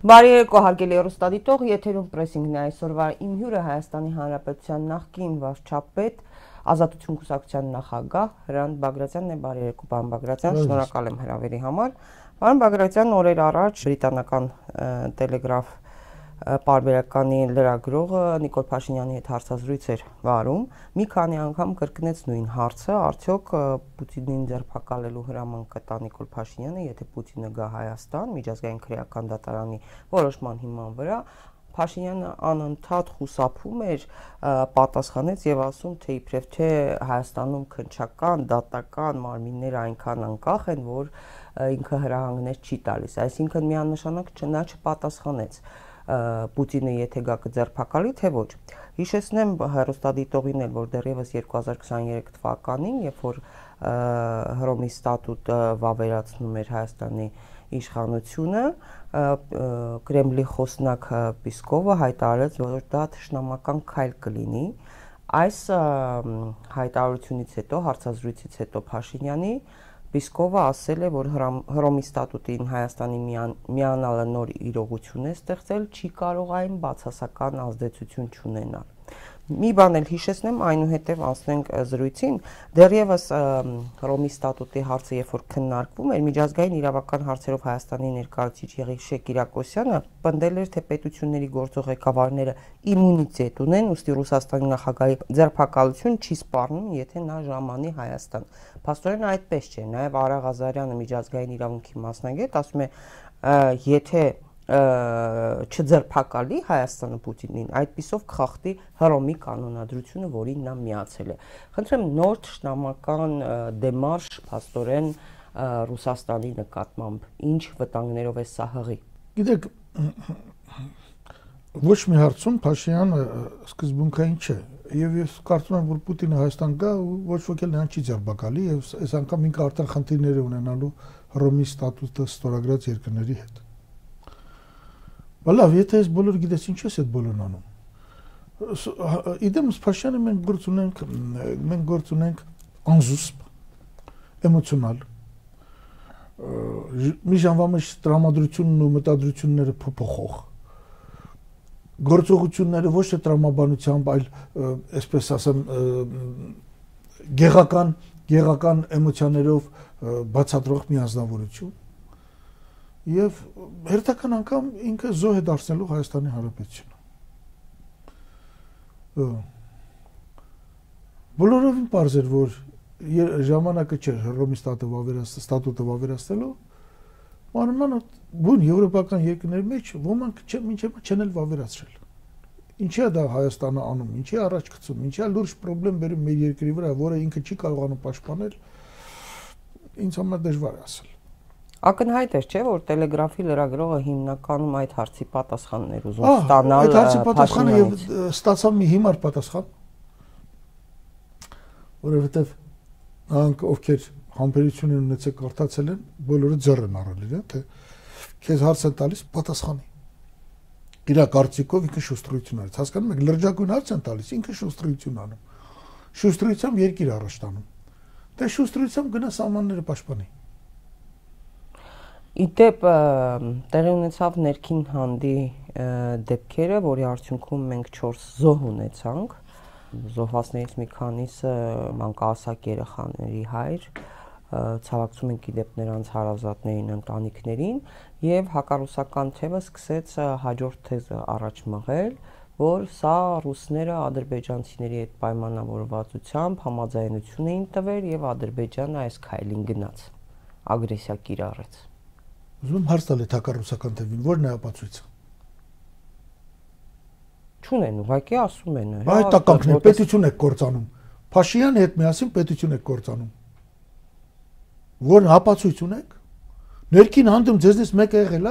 Բարի երեկո հարգելի հեռուստադիտող, եթերում պրեսինգն է այսօրվա իմ հյուրը Հայաստանի Հանրապետության նախկին վարչապետ, Ազատություն կուսակցության նախագահ Հրանտ Բագրատյանն է։ Բարի երեկո, պարոն Բագրատյան, շնորհակալ եմ հրավերի համար։ Պարոն Բագրատյան, օրեր առաջ բրիտանական Տելեգրաֆ պարբերականի լրագրողը Նիկոլ Փաշինյանի հետ հարցազրույց էր վարում, մի քանի անգամ կրկնեց նույն հարցը, արդյոք Պուտինին ձերբակալելու հրաման կտա Նիկոլ Փաշինյանը, եթե Պուտինը գա Հայաստան, միջազգային քրեական դատարանի որոշման հիման վրա։ Փաշինյանը անընդհատ խուսափում էր, պատասխանեց եւ ասում, թե իբրև թե Հայաստանում քննչական, դատական մարմինները այնքան անկախ են, որ ինքը հրահանգներ չի տալիս։ Այսինքն միանշանակ նա չպատասխանեց Պուտինը եթե գա կձերբակալի, թե ոչ։ Հիշեցնեմ հեռուստադիտողին էլ, որ դեռևս 2023 թվականին, երբ որ Հռոմի ստատուտը վավերացնում էր Հայաստանի իշխանությունը, Կրեմլի խոսնակ Պիսկովը հայտարարեց, որ դա թշնամական քայլ կլինի։ Այս հայտարարությունից հետո, հարցազրույցից հետո Փաշինյանի Պիսկովը ասել է, որ Հռոմի ստատուտին Հայաստանի միանալը նոր իրողություն է ստեղծել, չի կարող այն բացասական ազդեցություն չունենալ։ Մի բան էլ հիշեցնեմ, այնուհետև անցնենք զրույցին, դեռևս Հռոմի ստատուտի հարցը, երբ որ քննարկվում էր, միջազգային իրավական հարցերով Հայաստանի ներկայացուցիչ Եղիշե Կիրակոսյանը պնդել էր, թե պետությունների գործող ղեկավարները իմունիտետ ունեն, ուստի Ռուսաստանի նախագահի ձերբակալություն չի սպառնում, եթե նա ժամանի Հայաստան։ Փաստորեն այդպես չէ, նաև Արա Ղազարյանը միջազգային իրավունքի մասնագետ ասում է, եթե չձերբակալի Հայաստանը Պուտինին, այդպիսով կխախտի Հռոմի կանոնադրությունը, որին նա միացել է։ Խնդրեմ, նոր թշնամական դեմարշ փաստորեն Ռուսաստանի նկատմամբ ինչ վտանգներով է սա հղի։ Գիտեք, ոչ մի հարցում Փաշինյանը սկզբունքային չէ, եւ ես կարծում եմ, որ Պուտինը Հայաստան գա ու ոչ ոք էլ նրան չի ձերբակալի, եւ այս անգամ ինքը արդեն խնդիրներ է ունենալու Հռոմի ստատուտը ստորագրած երկրների հետ։ Լավ, եթե ես բոլորը գիտես ինչ ես այդ բոլորն անում։ Իդեմս Փաշինյանը մենք գործ ունենք անզուսպ, էմոցիոնալ։ Մի ժամվա մեջ տրամադրությունն ու մտադրությունները փոփոխող։ Գործողությունները ոչ թե տրամաբանությամբ, այլ այսպես ասեմ գեղական էմոցիաներով բացատրող մի անձնավորություն։ Եվ հերթական անգամ ինքը զոհ է դարձնելու Հայաստանի Հանրապետությունը։ Բոլորովին պարզ էր, որ ժամանակը չէր Հռոմի ստատուտը վավերացնելու, մանավանդ բուն եվրոպական երկրների մեջ ոմանք մինչև չեն էլ վավերացրել։ Ինչի է դա Հայաստանը անում, ինչի է առաջ գցում, ինչի է լուրջ խնդրեմ բերում մեր երկրի վրա, որը ինքը չի կարողանում պաշտպանել, ինձ համար դժվար է ասել։ Ակնհայտ էր, չէ՞, որ Տելեգրաֆի լրագրողը հիմնականում այդ հարցի պատասխանն էր ուզում ստանալ։ Այդ հարցի պատասխանը եւ ստացավ մի հիմար պատասխան, որովհետեւ նրանք ովքեր համբերություն ունեցել կարդացել են, բոլորը ձեռ են առել իրեն, թե քեզ հարց են տալիս պատասխանի։ Իր կարծիքով ինքը շուստրություն արեց։ Հասկանում եք, լրջագույն հարց են տալիս, ինքը շուստրություն անում։ Շուստրությամբ երկիր առաջ տանում։ Դե շուստրությամբ գնա սահմանները պաշտպանի։ Իդեպ տեղի ունեցավ ներքին հանդի դեպքերը, որի արդյունքում մենք 4 զոհ ունեցանք, զոհվածներից մի քանիսը մանկահասակ երեխաների հայր, ցավակցում ենք իդեպ նրանց հարազատներին, ընտանիքներին, եւ հակառուսական թևը սկսեց հաջորդ թեզը առաջ մղել, որ սա ռուսները ադրբեջանցիների հետ պայմանավորվածությամբ համաձայնություն էին տվել եւ Ադրբեջանը այս քայլին գնաց, ագրեսիա կիրառեց։ Ուզում հարց տալ եք հակառուսական թևին, ո՞րն է ապացույցը։ Չունեն, ուղղակի ասում են։ Հայտականքն է, պետություն եք կործանում։ Փաշինյանի հետ միասին պետություն եք կործանում։ Ո՞րն ապացույց ունեք։ Ներքին հանդում ձեզնից մեկը եղել է։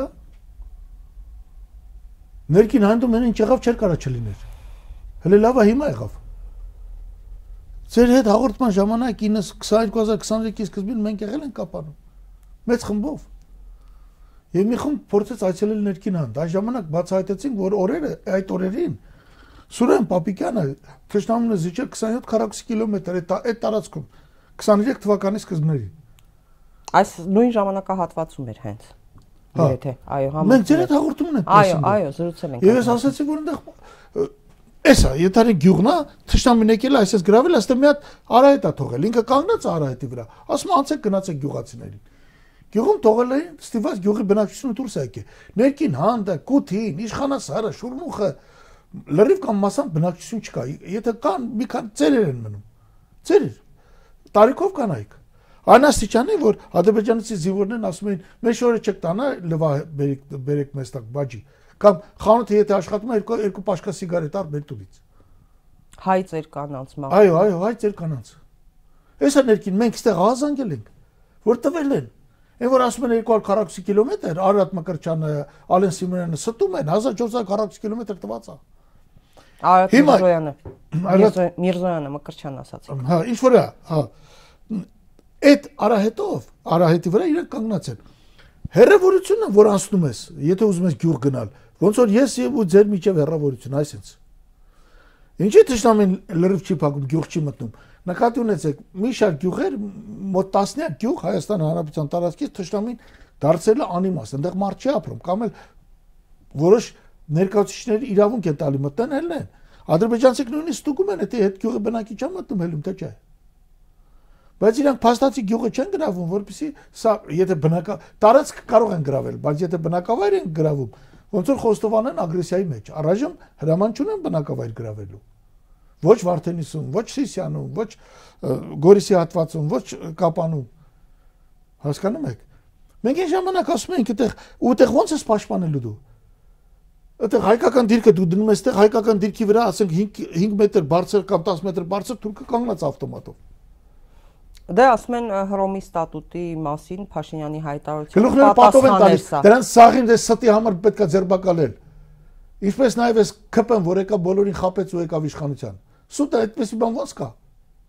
Ներքին հանդում այն ինչ եղավ չէր կարա չլիներ։ Հələ լավ է հիմա եղավ։ Ձեր հետ հաղորդման ժամանակ 2023-ի սկզբին մենք եղել ենք Կապանում։ Մեծ խմբով։ Եվ մի խումբ փորձեց այցելել ներքին հանդ։ Այս ժամանակ բացահայտեցինք, որ այդ օրերին Սուրեն Պապիկյանը թշնամուն է զիջել 27 քառակուսի կիլոմետր այդ տարածքում 23 թվականի սկզբներին։ Այս նույն ժամանակահատվածում էր հենց։ Եթե, այո, համաձայն։ Մենք ձեր հետ հաղորդում ենք Այո, այո, զրուցել ենք։ Եվ ես ասացի, որ այնտեղ էսա, եթե գյուղն է, թշնամին եկել է, այսպես գրավել, այստեղ մի հատ արահետ է թողել, ինքը կանգնած է արահետի վրա, ասում անցեք գնացեք գյուղացիներին։ Գյուղում թողել էին, ստիված գյուղի բնակչությունը դուրս է եկել։ Ներքին հանդը, կութին, իշխանասարը, շուրմուխը, լրիվ կամ մասամբ բնակչություն չկա։ Եթե կան, մի քան ծերեր են մնում։ Ծերեր։ Տարիքով կանայք։ Անաստիճանի, որ ադրբեջանցի զինվորներն ասում էին, մեր շորը չեք տանա, լվա բերեք մեզ տակ բաջի։ Կամ խանութը եթե աշխատում է, երկու պաշկա սիգարետ առ մեր տուրից։ Հայ ծեր կանանց մա։ Այո, հայ ծեր կանանց։ Էսա ներքին մենք այստեղ ահազանգել ենք, որ տվել են։ Այն որ ասում են 240 կիլոմետր, Արարատ Մկրտչյանը, Ալեն Սիմոնյանը ստում են, 1440 կիլոմետր տված է։ Արարատ Միրզոյանը Մկրտչյան ասացին։ Հա, ինչ որ է, հա։ Այդ արահետի վրա իրենք կանգնած են։ Հեռավորությունը, որ անցնում ես, եթե ուզում ես գյուղ գնալ, ոնց որ ես եւ ու ձեր միջև հեռավորություն, այսպես։ Ինչի՞ թշնամին լրիվ չի փակում, գյուղ չի մտնում։ Նկատի ունեցեք, մի շարք գյուղեր, մոտ 10-նյակ գյուղ Հայաստան Հանրապետության տարածքից թշնամին դարձել է անիմաստ, այնտեղ մարդ չի ապրում, կամ էլ որոշ ներկայացուցիչներ իրավունք են տալի մտնեն, հելն են։ Ադրբեջանցիք նույնիսկ ստուգում են, թե այդ գյուղի բնակիչ է մտնում, հելում թե չէ։ Բայց իրանք փաստացի գյուղը չեն գրավում, որպեսզի սա եթե տարածք կարող են գրավել, բայց եթե բնակավայր են գրավում, ոնց որ խոստովանեն ագրեսիայի մեջ, առայժմ հրաման չունեն բնակավայր գրավելու։ Ոչ Վարդենիսում, ոչ Սիսիանում, ոչ Գորիսի հատվածում, ոչ Կապանում։ Հասկանում եք։ Մենք այն ժամանակ ասում ենք, այդտեղ ոնց ես պաշտպանելու դու։ Այդտեղ հայկական դիրքը դու դնում ես, այդտեղ հայկական դիրքի վրա, ասենք 5 մետր բարձր կամ 10 մետր բարձր թուրքը կանգնած ավտոմատով։ Դե ասում են Հռոմի ստատուտի մասին Փաշինյանի հայտարարությունը գլուխները պատով են տալիս։ Դրանց սաղին դες ստի համար պետքա ձերբակալել։ Ինչպես նաև էս ԿՊ-ն, որ եկա բոլորին խապեց ու եկավ իշխանության։ Սուտը այդպեսի բան ոնց կա։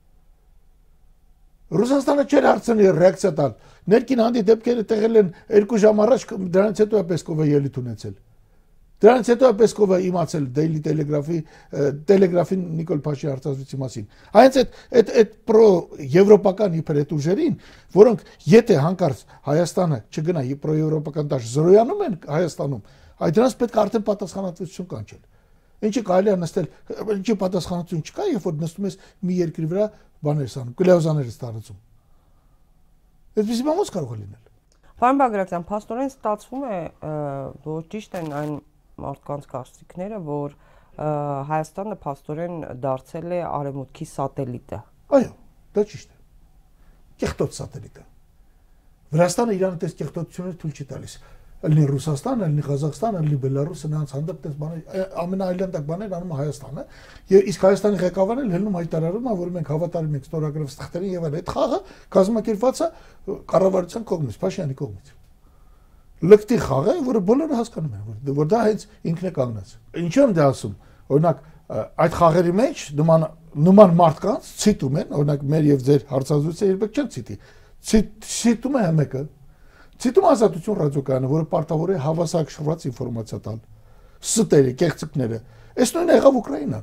Ռուսաստանը չէր հարցնի ռեակցիա տալ։ Ներքին հանդի դեպքերը տեղել են 2 ժամ առաջ, դրանից հետո է Պեսկովը ելույթ ունեցել։ Դրանից հետո է Պեսկովը իմացել Daily Telegraph-ին Նիկոլ Փաշի հարցազրույցի մասին։ Այնց այդ պրո-եվրոպական իբր այդ ուժերին, որոնք եթե հանկարծ Հայաստանը չգնա պրո-եվրոպական դաշտ զրոյանում են Հայաստանում, այդ դրանց պետք է արդեն պատասխանատվություն կանչել։ Ինչի կարելի է նստել, ինչի պատասխանատվություն չկա, երբ որ նստում ես մի երկրի վրա բաներ անում, կլեոզաներ ստացում։ Այսպեսի բան ո՞նց կարող է լինել։ Պարոն Բագրատյան, փաստորեն ստացվում է, որ ճիշտ են այն մարդկանց կարծիքները, որ Հայաստանը փաստորեն դարձել է արևմուտքի սատելիտը։ Այո, դա ճիշտ է։ Կեղտոտ սատելիտը։ Վրաստանը Իրանը տես կեղտոտություններ թույլ չի տալիս։ Ալնի Ռուսաստան, ալնի Ղազախստան, ալնի Բելարուսը նրանց հանդեպ տես բաներ, ամենաայլանդակ բաներ անում Հայաստանը։ Եվ իսկ Հայաստանի ղեկավարն էլ հելնում հայտարարում է, որ մենք հավատարիմ ենք ստորագրով ստեղծերին եւ այդ խաղը կազմակերպված է կառավարության կողմից, Փաշինյանի կողմից։ Լկտի խաղ է, որը բոլորը հասկանում են, որ դա հենց ինքն է կանգնած։ Ինչու եմ դա ասում։ Օրինակ, այդ խաղերի մեջ նման մարդկանց ցիտում են, օրինակ մեր եւ ձեր հարցազրույցը երբեք չեն ցիտի։ Ցիտում է մեկը Ցիտում ազատություն ռադիոկայանը, որը պարտավոր է հավասարակշռված ինֆորմացիա տալ։ Ստերը, կեղծիքները։ Այս նույնը եղավ Ուկրաինան։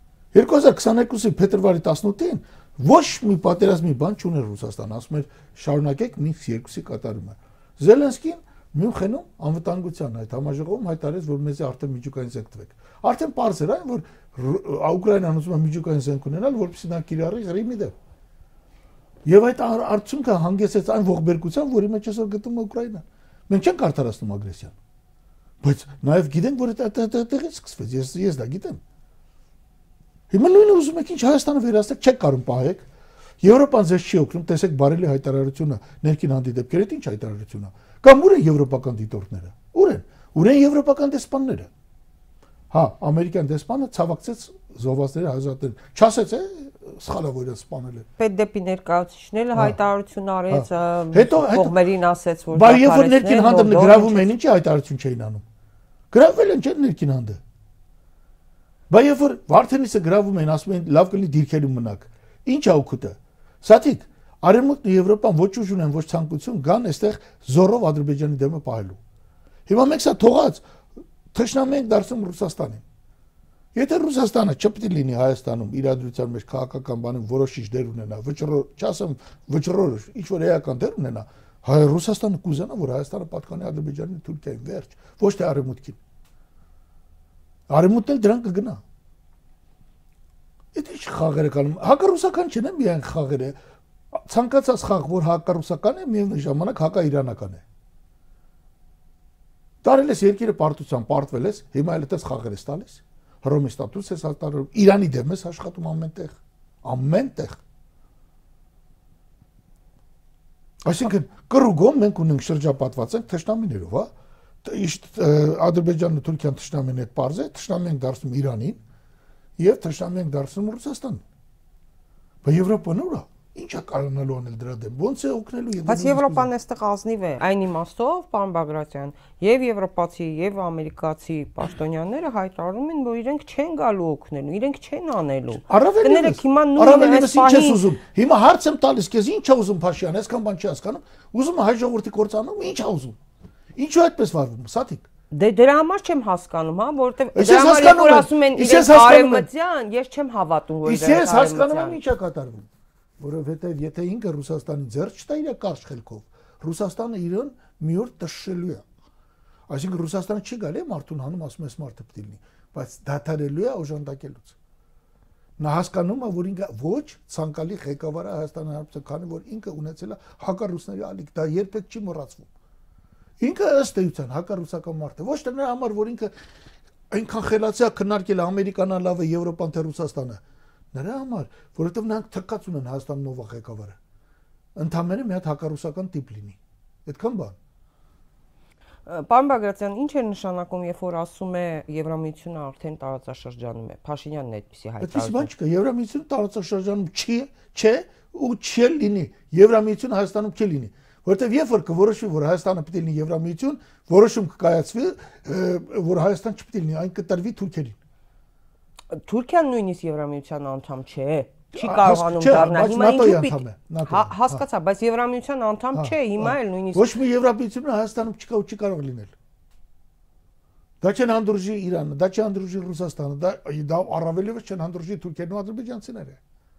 2022-ի փետրվարի 18-ին ոչ մի պատերազմի բան չուներ Ռուսաստանը, ասում էր շարունակեք Մինսկ 2-ի կատարումը։ Զելենսկին Մյունխենում անվտանգության այդ համաժողովում հայտարարեց, որ մեզ արդեն միջուկային զենք տվեք։ Արդեն պարզ էր այն, որ Ուկրաինան ուզում է միջուկային զենք ունենալ, որպեսզի նա կիրառի Ղրիմի դեմ։ Եվ այդ արդյունքը հանգեցրեց այն ողբերգության, որի մեջ այսօր գտնվում է Ուկրաինան։ Մենք չենք արդարացնում ագրեսիան։ Բայց նաև գիտենք, որ դա տեղից սկսվեց, ես դա գիտեմ։ Հիմա նույնը ուզում եք ինչ Հայաստանը վերացնել, չեք կարող պահեք։ Եվրոպան ձեզ չի օգնում, տեսեք բարելի հայտարարությունը, ներքին հանդիպքերը, ինչ հայտարարություն է։ Կամ ուր են եվրոպական դիտորդները։ Ուր են։ Ուր են եվրոպական դեսպանները։ Հա, ամերիկյան դեսպանը ցավակցեց զոհվածների հազարներ։ Չասեց, սխալավոր է սպանել է։ Պետդեպի ներկայացուցիչները հայտարարություն արեց, հետո կողմերին ասեց, որ դա երբ որ ներքին հանդը գրավում են, ինչի հայտարարություն չէին անում։ Գրավել են չէ ներքին հանդը։ Բայց երբ որ Վարդենիսը գրավում են, ասում են լավ կլինի դիրքերում մնաք։ Ինչ է օգուտը։ Սաթիկ, Արևմուտքն ու Եվրոպան ոչ ուժ ունեն, ոչ ցանկություն կան այստեղ զորով Ադրբեջանի դեմը պահելու։ Հիմա մենք սա թողած թշնամի ենք դարձնում Ռուսաստանին։ Եթե Ռուսաստանը չպետք է լինի Հայաստանում իրադրության մեջ քաղաքական բանում որոշիչ դեր ունենա, չասեմ վճռորոշ, ինչ որ էական դեր ունենա, Ռուսաստանը կուզենա, որ Հայաստանը պատկանի Ադրբեջանին, Թուրքիային, վերջ, ոչ թե արևմուտքին։ Արևմուտքն էլ դրան կգնա։ Այդ ինչ խաղեր կանում, հակառուսական չեն միայն խաղերը, ցանկացած խաղ, որ հակառուսական է, միևնույն ժամանակ հակաիրանական է։ Տարել ես երկիրը պարտության, պարտվել ես, հիմա էլ այդպես խաղեր ես տալիս, Հռոմի ստատուս ես հաստատում, Իրանի դեմ ես աշխատում ամենտեղ։ Այսինքն կռուգում մենք ունենք շրջապատված ենք թշնամիներով, հա։ Ադրբեջանն ու Թուրքիան թշնամին հետ պարզ է, թշնամի ենք դարձնում Իրանին եւ թշնամի ենք դարձնում Ռուսաստանին։ Բայց Եվրոպան ուր է։ Ինչ է կարողանալու անել դրա դեմ։ Ոնց է օգնելու եւ Բայց Եվրոպան այստեղ ազնիվ է։ Այն իմաստով, պարոն Բագրատյան, եւ եվրոպացի եւ ամերիկացի պաշտոնյաները հայտարարում են, որ իրենք չեն գալու օգնելու, իրենք չեն անելու։ Կներեք հիմա նույնը այս պահին ուզում։ Հիմա հարց եմ տալիս քեզ, ինչ է ուզում Փաշյան, այսքան բան չի հասկանում։ Ուզում է հայ ժողովրդի կործանում, ինչ է ուզում։ Ինչու այդպես վարվում, Սաթիկ։ Դե դրա համար չեմ հասկանում, հա, որովհետեւ դրա համար որ ասում են իրենք արևմտյան, ես չեմ հավատում, որ իրենք Ես հասկանում եմ ինչ է կատարվում, որովհետեւ եթե ինքը Ռուսաստանի ձեռք չտա իր կարճ խելքով, Ռուսաստանը իրեն մի օր տշշելու է։ Այսինքն Ռուսաստանը չի գալի մարդուն հանում, ասում է մարդը պետք է լինի, բայց դադարելու է օժանդակելուց։ Նա հասկանում է, որ ինքը ոչ ցանկալի ղեկավար է Հայաստանի Հանրապետության, քանի որ ինքը ունեցել է հակառուսների ալիք, դա երբեք չի մոռացվում։ Ինքը ըստ էության հակառուսական մարդ է, ոչ թե նրա համար, որ ինքը այնքան խելացի է քննարկել Ամերիկան լավ է, Եվրոպան թե Ռուսաստանը։ Նրա համար, որովհետև նրանք թքած ունեն Հայաստանն ով է ղեկավարը։ Ընդամենը մի հատ հակառուսական տիպ լինի։ Այդքան բան։ Պարոն Բագրատյան, ինչ է նշանակում, երբ որ ասում է Եվրամիությունը արդեն տարածաշրջանում է։ Փաշինյանն է այդպեսի հայտարարում։ Այդպեսի բան չկա, Եվրամիությունը տարածաշրջանում չէ ու չի լինի։ Եվրամիությունը Հայաստանում չի լինի։ Որտեւ երբ որ կորոշվի, որ Հայաստանը պետք է լինի Եվրամիություն, որոշում կկայացվի, որ Հայաստան չպետք է լինի, այն կտրվի թուրքերին։ Թուրքիան նույնիսկ Եվրամիության անդամ չէ։ Չի կարողանում դառնալ։ Հիմա ինչու՞ հասկացա, բայց Եվրամիության անդամ չէ, հիմա էլ նույնիսկ ոչ մի Եվրամիությունը Հայաստանում չկա ու չի կարող լինել։ Դա չեն հանդուրժի Իրանը, դա չի հանդուրժի Ռուսաստանը, դա առավելևս չեն հանդուրժի Թուրքիան ու ադրբեջանցիները։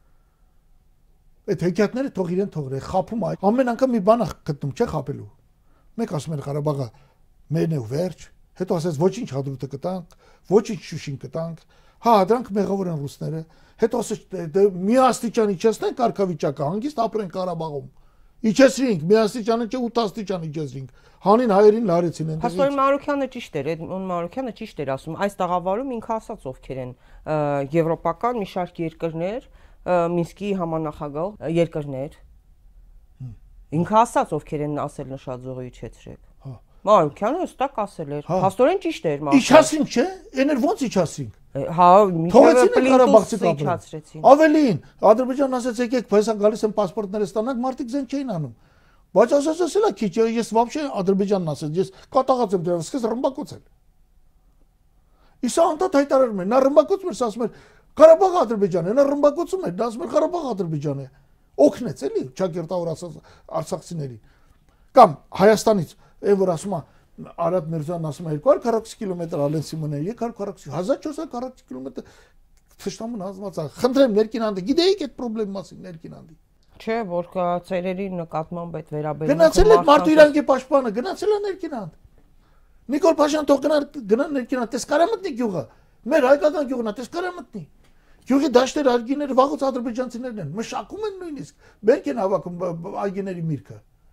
Այդ հեքիաթները թող իրեն թողրե, խափում է։ Ամեն անգամ մի բան է գտնում, չէ՞ խափելու։ Մեկ ասում են Ղարաբաղը մերն է ու վերջ, հետո ասես ոչինչ Հադրութը կտանք, ոչինչ Շուշին կտանք։ Հա, դրանք մեղավոր են ռուսները։ Հետո ասես մի աստիճան իջեցնենք կարգավիճակը, հանգիստ ապրենք Ղարաբաղում։ Իջեցրինք, մի աստիճանը չէ 8 աստիճան իջեցրինք։ Հանին հայերին լարեցին այնտեղ։ Հասարին Մարուկյանը ճիշտ էր, Էդմոն Մարուկյանը ճիշտ էր ասում, այս տաղավարում ինքը ասաց ովքեր են եվրոպական մի շարք երկրներ, Մինսկի համանախագահ երկրներ։ Ինքը ասաց ովքեր են ասել նշաձողը իջեցրեք։ Մարուկյանը հստակ ասել էր, փաստորեն ճիշտ էր մարդը։ Իջացինք, չէ՞։ Էներ ոնց իջացինք։ Հա, թողեցին Ղարաբաղցի իջացրեցին։ Ավելին, Ադրբեջանն ասաց եկեք, փեսա գալիս են паспортները ստանանք, մարդիկ զեն չէին անում։ Բայց ասացել է քիչ, ես вообще Ադրբեջանն ասեց, ես կատաղած եմ դրանց, սկսես ռմբակոծել։ Իսա անդադ հայտարարում են, նա ռմբակոծում էր, ասում էր Ղարաբաղը Ադրբեջան է, նա ռմբակոծում էր, դա ասում էր Ղարաբաղը Ադրբեջան է։ Օգնեց էլի ճակերտավոր արցախցիներին։ Կամ Հայաստանից, այն որ ասում է Արադ Միրզյանն ասում է 240 կիլոմետր Ալեն Սիմոնյան 240 1440 կիլոմետր թշնամուն հազված է։ Խնդրեմ ներքին անդի, գիտեիք այդ խնդրի մասին ներքին անդի։ Չէ, որ ծերերի նկատմամբ այդ վերաբերյալ գնացել է մարդու իրանքի պաշտպանը, գնացել է ներքին анд։ Նիկոլ Փաշյան թող գնա ներքին анд, տես կարա մտնի գյուղը։ Մեր հայկական գյուղն է, տես կարա մտնի։ Գյուղի դաշտերը այգիները վաղուց ադրբեջանցիներն են, մշակում են նույնիսկ, բերք են հավաքում այգիների միրգը։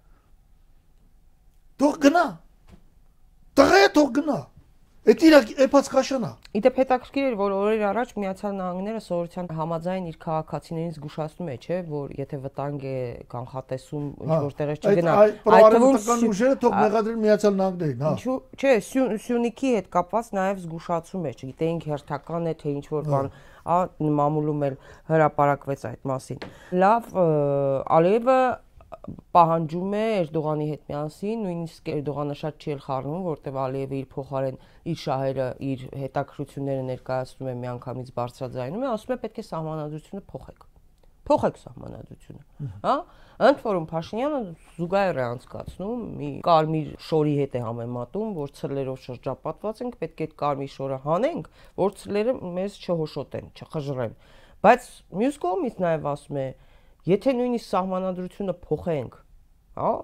Թող գնա։ Տղա թող գնա։ Այդ իր էփած քաշանա։ Իդեպ հետաքրքիր էր, որ օրեր առաջ Միացյալ Նահանգները սովորության համաձայն իր քաղաքացիներին զգուշացնում է, չէ, որ եթե վտանգ է կանխատեսում ինչ որ տեղեր չգնա, այդ թվում ուժերը թող մեղադրեն Միացյալ Նահանգներին, հա։ Ինչու՞, չէ, Սյունիքի հետ կապված նաև զգուշացում է, չգիտեինք հերթական է թե ինչ որ բան, մամուլում էլ հրապարակվեց այդ մասին։ Լավ, Ալիևը պահանջում է Էրդողանի հետ միասին, նույնիսկ Էրդողանը շատ չի էլ խառնում, որտեղ Ալիևը իր փոխարեն իր շահերը, իր հետաքրությունները ներկայացնում է միանգամից բարձրաձայնում է, ասում է պետք է սահմանադրությունը փոխեք։ Փոխեք սահմանադրությունը, հա? Ընդ որում Փաշինյանը զուգահեռ է անցկացնում, մի կարմիր շորի հետ է համեմատում, որ ցրլերով շրջապատված ենք, պետք է այդ կարմիր շորը հանենք, որ ցրլերը մեզ չհոշոտեն, չխժռեն։ Բայց մյուս կողմից նաև ասում է, եթե նույնիսկ սահմանադրությունը փոխենք, հա,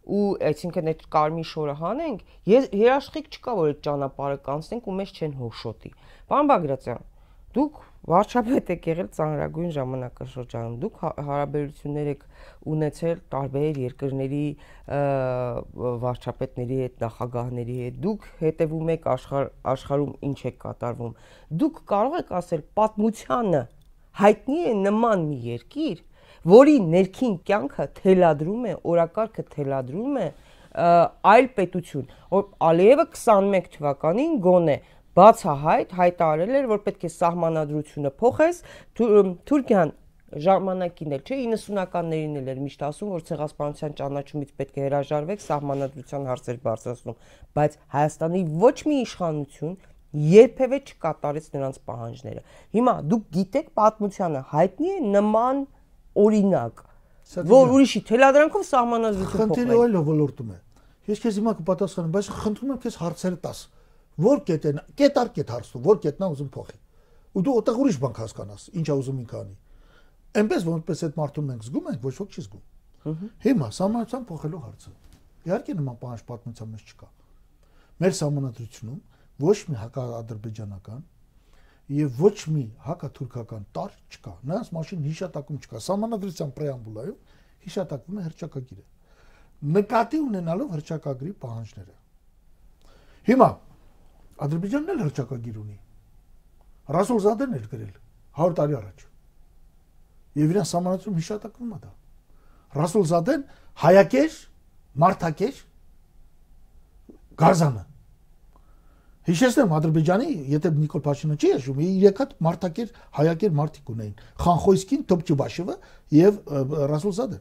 ու այսինքն այդ կարմիր շորը հանենք, երաշխիք չկա, որ այդ ճանապարհը կանցնենք ու մեզ չեն հոշոտի։ Պարոն Բագրատյան, դուք վարչապետ եք եղել ծանրագույն ժամանակաշրջանում, դուք հարաբերություններ եք ունեցել տարբեր երկրների վարչապետների հետ, նախագահների հետ, դուք հետևում եք աշխարհում ինչ է կատարվում։ Դուք կարող եք ասել պատմությանը հայտնի է նման մի երկիր, որի ներքին կյանքը թելադրում է, օրակարգը թելադրում է այլ պետություն, որ Ալիևը 21 թվականին գոնե բացահայտ հայտարարել էր, որ պետք է սահմանադրությունը փոխես, Թուրքիան ժամանակին էլ չէ, 90-ականներին էլ էր միշտ ասում, որ ցեղասպանության ճանաչումից պետք է հրաժարվեք, սահմանադրության հարցեր բարձրացնում, բայց Հայաստանի ոչ մի իշխանություն երբևէ չկատարեց նրանց պահանջները։ Հիմա դուք գիտեք պատմությանը հայտնի է նման օրինակ, որ ուրիշի թելադրանքով սահմանադրություն փոխվի։ Խնդիրը այլ ոլորտում է։ Ես քեզ հիմա կպատասխանեմ, բայց խնդրում եմ քեզ հարցերը տաս։ Որ կետն, կետ հարցու, որ կետնա ուզում փոխի։ Ու դու այդտեղ ուրիշ բան հասկանաս, ինչ է ուզում ինքը անի։ Այնպես որպես այդ մարդուն մենք զգում ենք, ոչ ոք չի զգում։ Հիմա սահմանադրության փոխելու հարցը։ Իհարկե նման պահանջ պատմության մեջ չկա։ Մեր սահմանադրությունում ոչ մի հակաադրբեջանական եւ ոչ մի հակաթուրքական տար չկա։ Նրանց մասին հիշատակում չկա։ Սահմանադրության պրեամբուլայում հիշատակվում է հռչակագիրը։ Նկատի ունենալով հռչակագրի պահանջները։ Հիմա Ադրբեջանն էլ հռչակագիր ունի։ Ռասուլզադեն էլ գրել 100 տարի առաջ։ Եվ իրեն սահմանադրում հիշատակվում է դա։ Ռասուլզադեն հայակեր, մարդակեր գազանը։ Հիշեցնեմ Ադրբեջանի, եթե Նիկոլ Փաշինյանը չի հիշում, 3 հատ մարդակեր, հայակեր մարդիկ ունեին։ Խանխոյսկին, Տոպչիբաշևը եւ Ռասուլզադեն։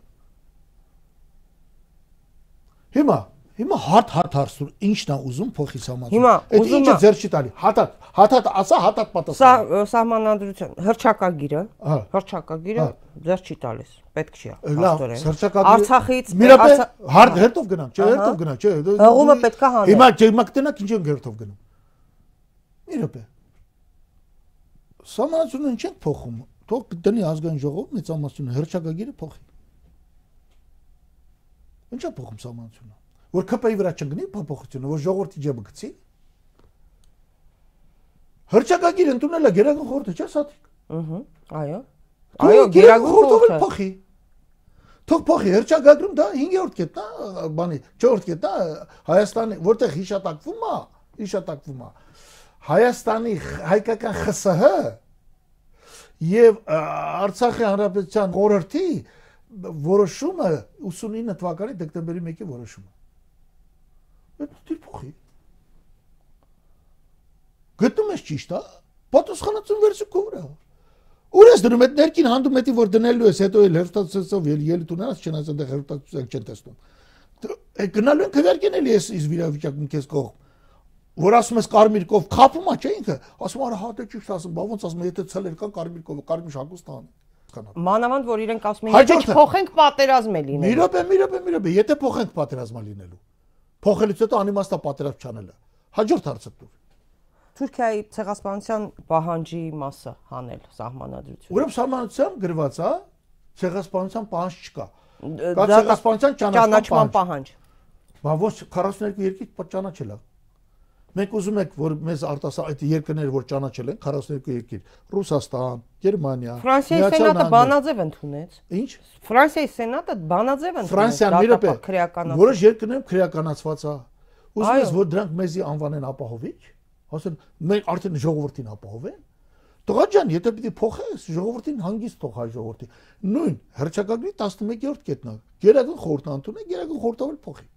Հիմա հատ հարցուր ինչն է ուզում փոխի սահմանադրությունը։ Այդ ինչը ձեր չի տալի։ Հաթաթ ասա, հաթաթ պատասխան։ Սահմանադրության հռչակագիրը ձեր չի տալիս։ Պետք չի աստորեն։ Հռչակագիրը Արցախից հերթով գնանք, չէ, հերթով գնանք, չէ։ Հղումը պետք է հանել։ Հիմա կտենակ ինչ ենք հերթով գնում։ Մի րոպե։ Սահմանադրությունը ինչ ենք փոխում։ Թող դնի ազգային ժողով մեծամասնությունը հռչակագիրը փոխի։ Ինչ է փոխում սահմանադրությունը։ Որ ԿՊ-ի վրա չընկնի փոփոխությունը, որ ժողովրդի ջեբը գցի։ Հռչակագիր ընդունելը Գերագույն խորհուրդը չէ սաթիկ։ Այո։ Այո, Գերագույն խորհուրդը փոխի։ Թող փոխի հռչակագրում դա 5-րդ կետն է, բանի 4-րդ կետն է Հայաստանի, որտեղ հիշատակվում է Հայաստանի հայկական ԽՍՀ եւ Արցախի հանրապետության խորհրդի որոշումը 89 թվականի դեկտեմբերի 1-ի որոշումը։ Դու փոխի։ Գտնում ես ճիշտ, հա։ Պատասխանատուն վերցուք վրա։ Ուր ես դնում այդ ներքին հանդում էտի որ դնելու ես, հետո էլ հերթացածով ելի տունած չնայած այնտեղ հերթացած չեն տեսնում։ Գնալու են քվերքեն էլի ես իս վիրավիճակում քեզ կողմ։ Որ ասում ես կարմիր կով խափում է, չէ՞ ինքը։ Ասում արա հա դե ճիշտ ասում, բա ոնց ասում եթե ցելեր կան կարմիր կով, կարմիր շագուստ ան։ Մանավանդ որ իրենք ասում են եթե չփոխենք պատերազմ է լինելու։ Մի րոպե, եթե փոխենք պատերազմ է լինելու։ Փոխելուց հետո անիմաստ է պատերազմ չանելը։ Հաջորդ հարցը դու։ Թուրքիայի ցեղասպանության պահանջի մասը հանել սահմանադրություն։ Ուրեմն սահմանադրությամբ գրված է ցեղասպանության պահանջ չկա։ Կա ցեղասպանության ճանաչման պահանջ։ Բա ոչ 42 երկիր ճանաչել է։ Մենք ուզում ենք որ մեզ արտասահման այդ երկրները որ ճանաչել են 42 երկիր Ռուսաստան, Գերմանիա, Ֆրանսիայի սենատը բանաձև ընդունեց։ Ինչ։ Ֆրանսիայի սենատը բանաձև ընդունեց։ Ֆրանսիան մի րոպե որոշ երկրներում քրեականացված է։ Ուզում ես որ դրանք մեզի անվանեն ապահովիչ, ասեն մենք արդեն ժողովրդին ապահովեն։ Տղա ջան, եթե պիտի փոխես ժողովրդին հանգիստ թող հայ ժողովրդի։ Նույն հռչակագրի 11-րդ կետն է։ Գերագույն խորհուրդն ընդունել, Գերագույն խորհուրդը էլ փոխի։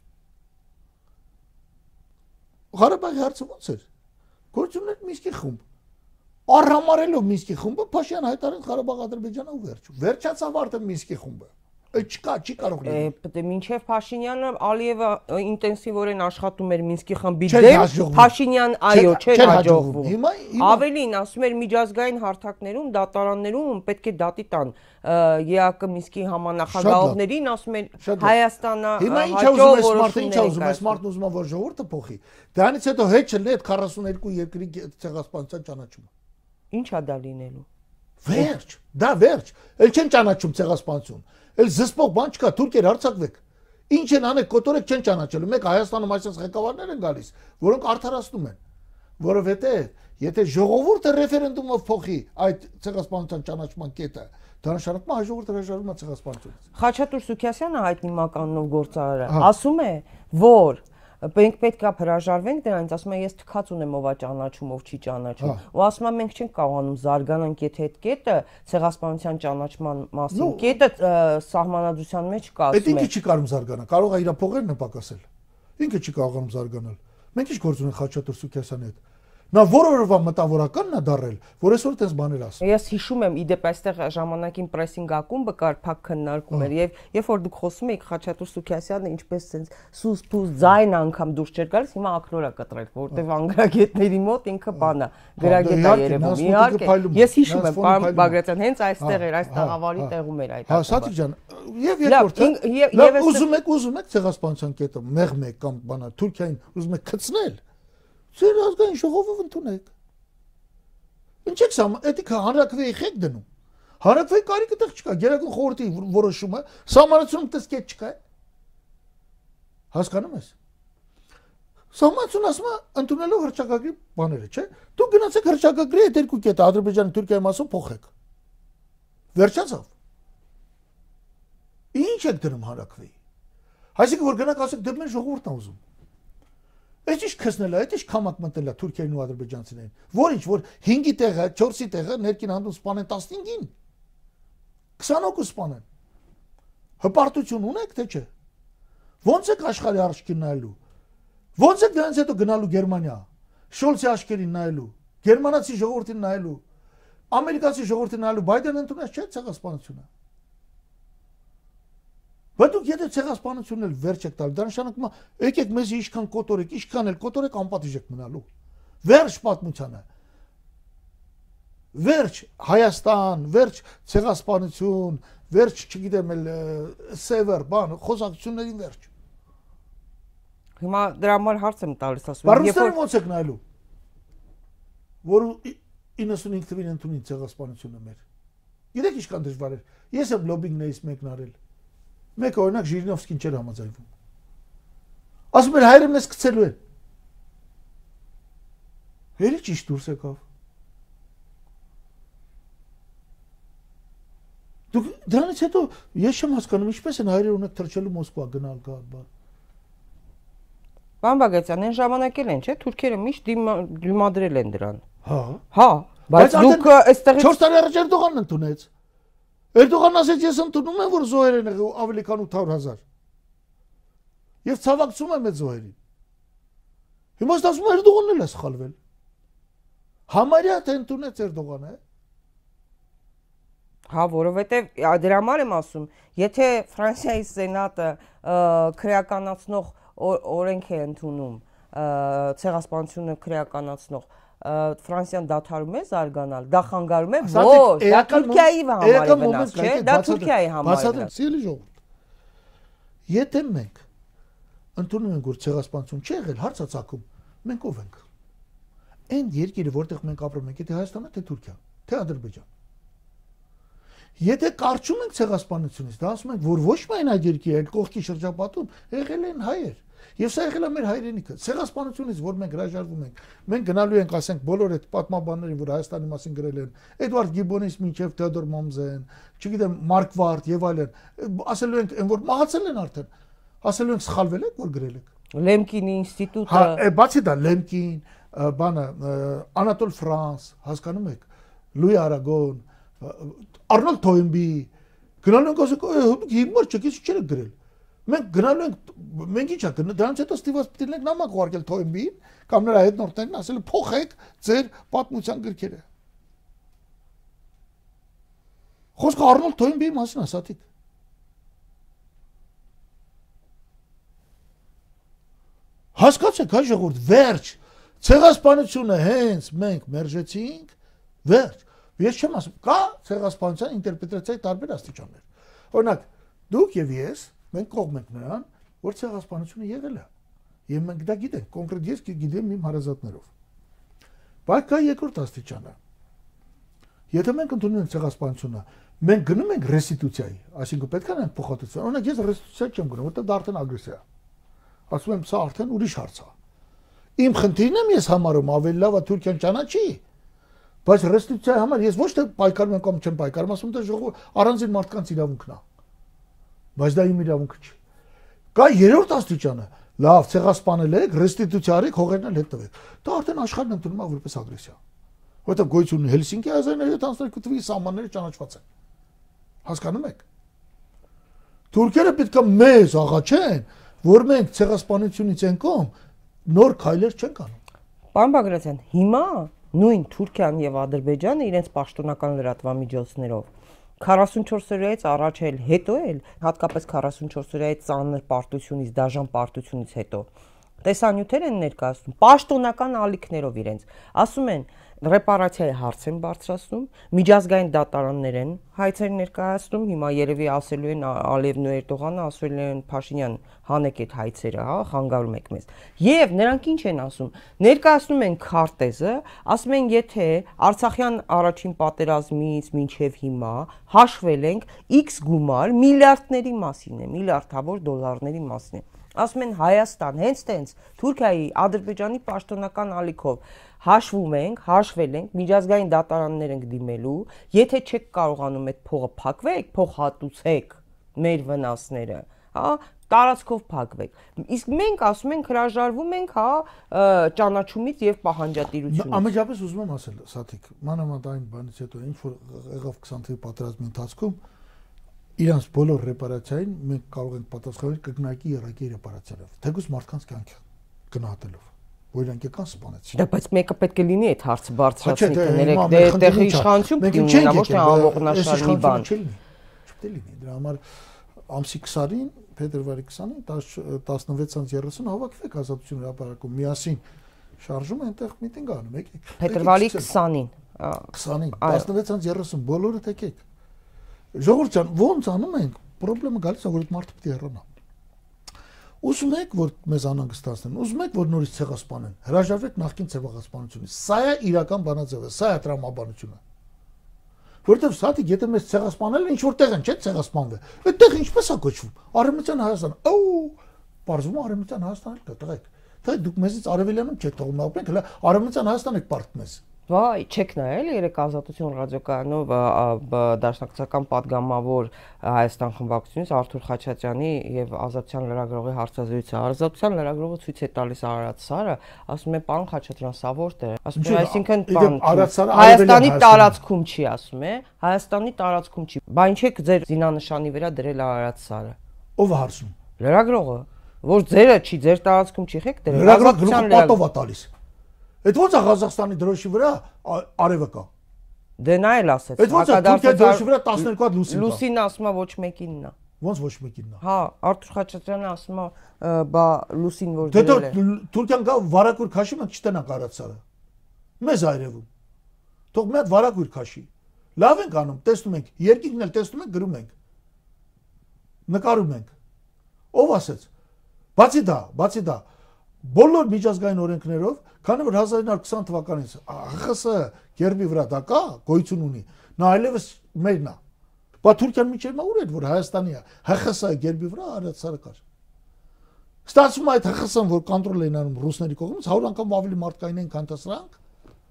Ղարաբաղի հարցը ո՞նց էր։ Գործունեություն Մինսկի խումբ։ Առհամարելով Մինսկի խումբը Փաշյան հայտարարեց Ղարաբաղ Ադրբեջանը ու վերջ։ Վերջացավ արդեն Մինսկի խումբը։ Չի կարող լինել։ Մինչև Փաշինյանը Ալիևը ինտենսիվորեն աշխատում էր Մինսկի խմբի դեմ, Փաշինյան այո, չէր հաջողվում։ Ավելին ասում էր միջազգային հարթակներում, դատարաններում պետք է դատի տան ԵԱԿ Մինսկի համանախագահողներին, ասում են Հայաստանը հաջող որոշումներ է կայացնում։ Ինչ ուզում ես մարդն ուզում է որ ժողովուրդը փոխի։ Դրանից հետո հետ չլի այդ 42 երկրի ցեղասպանության ճանաչումը։ Ինչ է դա լինելու։ Վերջ, դա վերջ։ Էլ չեն ճանաչում ցեղասպանություն։ Էլ զսպող բան չկա, թուրքեր հարձակվեք։ Ինչ են անել կոտորեք չեն ճանաչելու։ Մեկ Հայաստանում այսպես ղեկավարներ են գալիս, որոնք արդարացնում են, որովհետեւ եթե ժողովուրդը ռեֆերենդումով փոխի այդ ցեղասպանության ճանաչման կետը, դա նշանակում է ժողովուրդը հրաժարվում է ցեղասպանությունից։ Խաչատուր Սուքիասյանը հայտնի մականունով գործարարը ասում է, որ մենք պետք է հրաժարվենք դրանից, ասում է ես թքած ունեմ ով է ճանաչում, ով չի ճանաչում։ Ու ասում է մենք չենք կարողանում զարգանանք, եթե այդ կետը ցեղասպանության ճանաչման մասին կետը սահմանադրության մեջ կա, ասում է։ Այդ ինքը չի կարող զարգանալ, կարող է իր փողերն նպակասել։ Ինքը չի կարողանում զարգանալ։ Մենք ինչ գործ ունենք Խաչատուր Սուքիասյանի հետ։ Նա որովհետեւ մտավորականն է դարել, որ այսօր այդպես բաներ ասում։ Ես հիշում եմ, իդեպ այստեղ ժամանակին պրեսինգ ակումբը կար, փակ քննարկում էր եւ երբ որ դուք խոսում եք Խաչատուր Սուքիասյանը ինչպես sense սուս-փուս ձայն անգամ դուրս չէր գալիս, հիմա ակնոր է կտրել, որովհետեւ անգրագետների մոտ ինքը բան է, գրագետ է երևում։ Իհարկե, ես հիշում եմ, պարոն Բագրատյան, հենց այստեղ էր, այս տաղավարի տեղում էր այդ։ Հա, Սաթիկ ջան, եւ երկրորդը, ուզում եք ցեղասպանության կետը մեղմեք կամ բանա Թուրքիային ուզում եք գցնել։ Ձեր ազգային ժողովով ընդունեք։ Ինչ եք սամ, էդիկա հանրակրվեի խեք դնում։ Հանրակրվեի կարիքը տեղ չկա, Գերագույն խորհրդի որոշումը, սահմանությունում տես կետ չկա։ Հասկանում ես։ Սահմանությունը ասում է ընդունելով հռչակագրի բաները, չէ՞։ Դուք գնացեք հռչակագրի այդ երկու կետը Ադրբեջանի Թուրքիայի մասով փոխեք։ Վերջացավ։ Ինչ եք դնում հանրակրվեի։ Այսինքն որ գնաք ասեք դե մեր ժողովուրդն է ուզում։ Այդ ինչ քսնել է, այդ ինչ կամակ մտնել է Թուրքիային ու ադրբեջանցիներին։ Որ ինչ, որ 5-ի տեղը, 4-ի տեղը ներքին հանդում սպանեն 15-ին։ 20 հոգու սպանեն։ Հպարտություն ունեք թե չէ։ Ոնց եք աշխարհի արջքին նայելու։ Ոնց եք դրանից հետո գնալու Գերմանիա։ Շոլցի աչքերին նայելու, գերմանացի ժողովրդին նայելու, ամերիկացի ժողովրդին նայելու, Բայդեն ընդունած չէ ցեղասպանությունը։ Բայց դուք եթե ցեղասպանությունն էլ վերջ եք տալ, դա նշանակում է եկեք մեզ ինչքան կոտորեք, ինչքան էլ կոտորեք անպատիժ եք մնալու։ Վերջ պատմությանը։ Վերջ Հայաստան, վերջ ցեղասպանություն, վերջ, չգիտեմ, սևեր, բան, խոսակցությունների վերջ։ Հիմա դրա համար հարց եմ տալիս, ասում եմ, երբ որ ոնց եք նայելու, որ 95 թվին ընդունին ցեղասպանությունը մեր։ Գիտեք ինչքան դժվար էր։ Ես եմ լոբինգներից մեկն արել։ Մեկը օրինակ Ժիրինովսկին չէր համաձայնվում։ Ասում էր հայրը մեզ գցելու են։ Հերի ճիշտ դուրս եկավ։ Դուք դրանից հետո ես չեմ հասկանում ինչպես են հայրերը ունեք թրջելու Մոսկվա գնալ գալ բան։ Պարոն Բագրատյան, այն ժամանակ էլ են, չէ՞, թուրքերը միշտ դիմադրել են դրան։ Հա։ Հա, բայց դուք այստեղից 4 տարի առաջ Էրդողանն ընդունեց։ Էրդողանն ասեց ես ընդունում եմ որ զոհեր են եղել ավելի քան 800,000։ Եվ ցավակցում եմ այդ զոհերին։ Հիմա ասում Էրդողանն էլ է սխալվել։ Համարյա թե ընդունեց Էրդողանը։ Հա, որովհետև դրա համար եմ ասում, եթե Ֆրանսիայի սենատը քրեականացնող օրենք է ընդունում, ցեղասպանությունը քրեականացնող Ֆրանսիան դադարում է զարգանալ, դա խանգարում է, ոչ, դա Թուրքիայի համար է վնաս, չէ՞, դա Թուրքիայի համար է վնաս։ Սիրելի ժողովուրդ, եթե մենք ընդունում ենք որ ցեղասպանություն չի եղել, հարց է ծագում, մենք ով ենք։ Այն երկիրը, որտեղ մենք ապրում ենք, եթե Հայաստանը, թե Թուրքիա, թե Ադրբեջան։ Եթե կարճում ենք ցեղասպանությունից, դա ասում ենք, որ ոչ միայն այդ երկիրը, այլ կողքի շրջապատում եղել են հայեր։ Եվ սա եղել է մեր հայրենիքը։ Ցեղասպանությունից, որ մենք հրաժարվում ենք, մենք գնալու ենք, ասենք, բոլոր այդ պատմաբաններին, որ Հայաստանի մասին գրել են, Էդվարդ Գիբոնից մինչև Թեոդոր Մոմզեն, չգիտեմ, Մարկվարդ եւ այլն, ասելու ենք, այն որ մահացել են արդեն, ասելու ենք սխալվել եք, որ գրել եք։ Լեմկինի ինստիտուտը։ Հա, բացի դա Լեմկին, բանը Անատոլ Ֆրանս, հասկանում եք, Լուի Արագոն, Արնոլդ Թոյնբի, գնալու ենք ասենք, հիմար չկես չէր գրել։ Մենք գնալու ենք, մենք ի՞նչ է, դրանից հետո ստիվաց պիտի լինենք նամակ ուղարկել Թոյնբիին, կամ նրա հետնորդներին, ասել փոխեք ձեր պատմության գրքերը։ Խոսքը Արնոլդ Թոյնբիի մասին է, Սաթիկ։ Հասկացեք, հայ ժողովուրդ, վերջ, ցեղասպանությունը հենց մենք մերժեցինք, վերջ։ Ես չեմ ասում, կա ցեղասպանության ինտերպրետացիայի տարբեր աստիճաններ։ Օրինակ, դուք եւ ես, մենք կողմ ենք նրան, որ ցեղասպանությունը եղել է։ Եվ մենք դա գիտենք, կոնկրետ ես գիտեմ իմ հարազատներով։ Բայց կա երկրորդ աստիճանը։ Եթե մենք ընդունում ենք ցեղասպանությունը, մենք գնում ենք ռեստիտուցիայի, այսինքն պետք է անենք փոխհատուցում։ Օրինակ ես ռեստիտուցիա չեմ գնում, որտեղ դա արդեն ագրեսիա է։ Ասում եմ, սա արդեն ուրիշ հարց է։ Իմ խնդիրն եմ ես համարում ավելի լավ է Թուրքիան ճանաչի, բայց ռեստիտուցիայի համար ես ոչ թե պայքարում եմ կամ չեմ պայքարում, ասում եմ դա ժողովուրդ առանձին մարդկանց իրավունքն է։ Բայց դա իմ իրավունքը չի։ Կա երրորդ աստիճանը, լավ, ցեղասպանել եք, ռեստիտուցիա արեք, հողերն էլ հետ տվեք։ Դա արդեն աշխարհն ընդունում է որպես ագրեսիա։ Որտեղ գոյություն ունի Հելսինկի 1972 թվականի սահմանները ճանաչված են։ Հասկանում եք։ Թուրքերը պետք է մեզ աղաչեն, որ մենք ցեղասպանությունից են կողմ նոր քայլեր չենք անում։ Պարոն Բագրատյան, հիմա նույն Թուրքիան եւ Ադրբեջանը իրենց պաշտոնական լրատվամիջոցներով 44 օրից առաջ էլ հետո էլ հատկապես 44 օրից ծանր պարտությունից, դաժան պարտությունից հետո տեսանյութեր են ներկայացնում պաշտոնական ալիքներով իրենց, ասում են ռեպարացիայի հարց են բարձրացնում, միջազգային դատարաններ են հայցեր ներկայացնում, հիմա երևի ասելու են Ալիևն ու Էրդողանը, ասելու են Փաշինյան, հանեք այդ հայցերը, հա, խանգարում եք մեզ։ Եվ նրանք ինչ են ասում, ներկայացնում են քարտեզը, ասում են, եթե Արցախյան առաջին պատերազմից մինչև հիմա հաշվել ենք X գումար միլիարդների մասին է, միլիարդավոր դոլարների մասին է։ Ասում են Հայաստան, հենց տենց Թուրքիայի, Ադրբեջանի պաշտոնական ալիքով հաշվել ենք, միջազգային դատարաններ ենք դիմելու, եթե չեք կարողանում այդ փողը փակվեք, փող հատուցեք մեր վնասները, հա, տարածքով փակվեք։ Իսկ մենք ասում ենք հրաժարվում ենք, հա, ճանաչումից եւ պահանջատիրությունից։ Ամենջապես ուզում եմ ասել, Սաթիկ, մանավանդ այն բանից հետո ինչ որ եղավ 20 թվականի պատերազմի ընթացքում իրանց բոլոր ռեպարացիային մենք կարող ենք պատասխանել կրկնակի երակի ռեպարացիայով, թեկուզ մարդկանց կյանք գնահատելով, որ իրանք եկան սպանեցին։ Դա բայց մեկը պետք է լինի այդ հարցը բարձրացնի, կներեք, դե այդտեղ իշխանություն պետք է ունենա, ոչ թե ամողնաշար մի բան։ Չպետք է լինի։ Դրա համար ամսի 20-ին, փետրվարի 20-ին 16:30 հավաքվեք Ազատություն հրապարակում, միասին շարժում այնտեղ միտինգ անում, եկեք։ Փետրվարի 20-ին։ 20-ին 16:30 բոլորը եկեք։ Ժողովուրդ ջան, ոնց անում ենք, խնդրեմը գալիս է, որ այդ մարդը պետք է հեռանա։ Ուզում եք, որ մեզ անհանգստացնեն, ուզում եք, որ նորից ցեղասպանեն, հրաժարվեք նախկին ցեղասպանությունից։ Սա է իրական բանաձևը, սա է տրամաբանությունը։ Որտեւ սատիկ, եթե մեզ ցեղասպանել են, ինչ որտեղ են, չէ՞ ցեղասպանվել։ Այդտեղ ինչպես է կոչվում։ Արևմտյան Հայաստան։ Օ՜, բարձում Արևմտյան Հայաստան էլ տղեկ։ Թե դուք մեզից արևելյանում չեք թողում ապրենք, հələ Արևմտյան Հայաստան եք պարտք մեզ։ Վայ, չեք նայել երեք Ազատություն ռադիոկայանով դաշնակցական падգամավոր Հայաստան խմբակցությունից Արթուր Խաչատրյանի եւ Ազատության լրագրողի հարցազրույցը։ Ազատության լրագրողը ցույց է տալիս Արարատ Սարը, ասում է պարոն Խաչատրյան, սա որտեղ է։ Ասում է, այսինքն Հայաստանի տարածքում չի, ասում է, Հայաստանի տարածքում չի։ Բա ինչ եք ձեր զինանշանի վրա դրել Արարատ Սարը։ Ով է հարցում։ Լրագրողը, որ ձերը չի, ձեր տարածքում չի եք դրել։ Լրագրողը պատով է տալիս։ Այդ ո՞նց է Ղազախստանի դրոշի վրա արևը կա։ Դե նա էլ ասեց։ Այդ ո՞նց է Թուրքիայի դրոշի վրա 12 հատ լուսին կա։ Լուսինը ասում է ոչ մեկինն է։ Ոնց ոչ մեկինն է։ Հա, Արթուր Խաչատրյանը ասում է, բա լուսին որ դրել է։ դե Թուրքիան գա վարակույր քաշի, մենք չտենա կարացարը։ Մեզ այրևում։ Թող մի հատ վարակույր քաշի։ Լավ ենք անում, տեսնում ենք, երկինքն էլ տեսնում ենք, գրում ենք։ Նկարում ենք։ Ով ասեց։ Բացի դա, բոլոր միջազգային օրենքներով, քանի որ 1920 թվականից ՀԽՍՀ գերբի վրա դա կա, գոյություն ունի, նա այլևս մերն է։ Բա Թուրքիան միջև ուր էր, որ Հայաստանի է, ՀԽՍՀ գերբի վրա Արարատ Սարը կար։ Ստացվում է այդ ՀԽՍՀ-ն, որ կոնտրոլ են անում ռուսների կողմից, 100 անգամ ավելի մարդկային են, քան սրանք։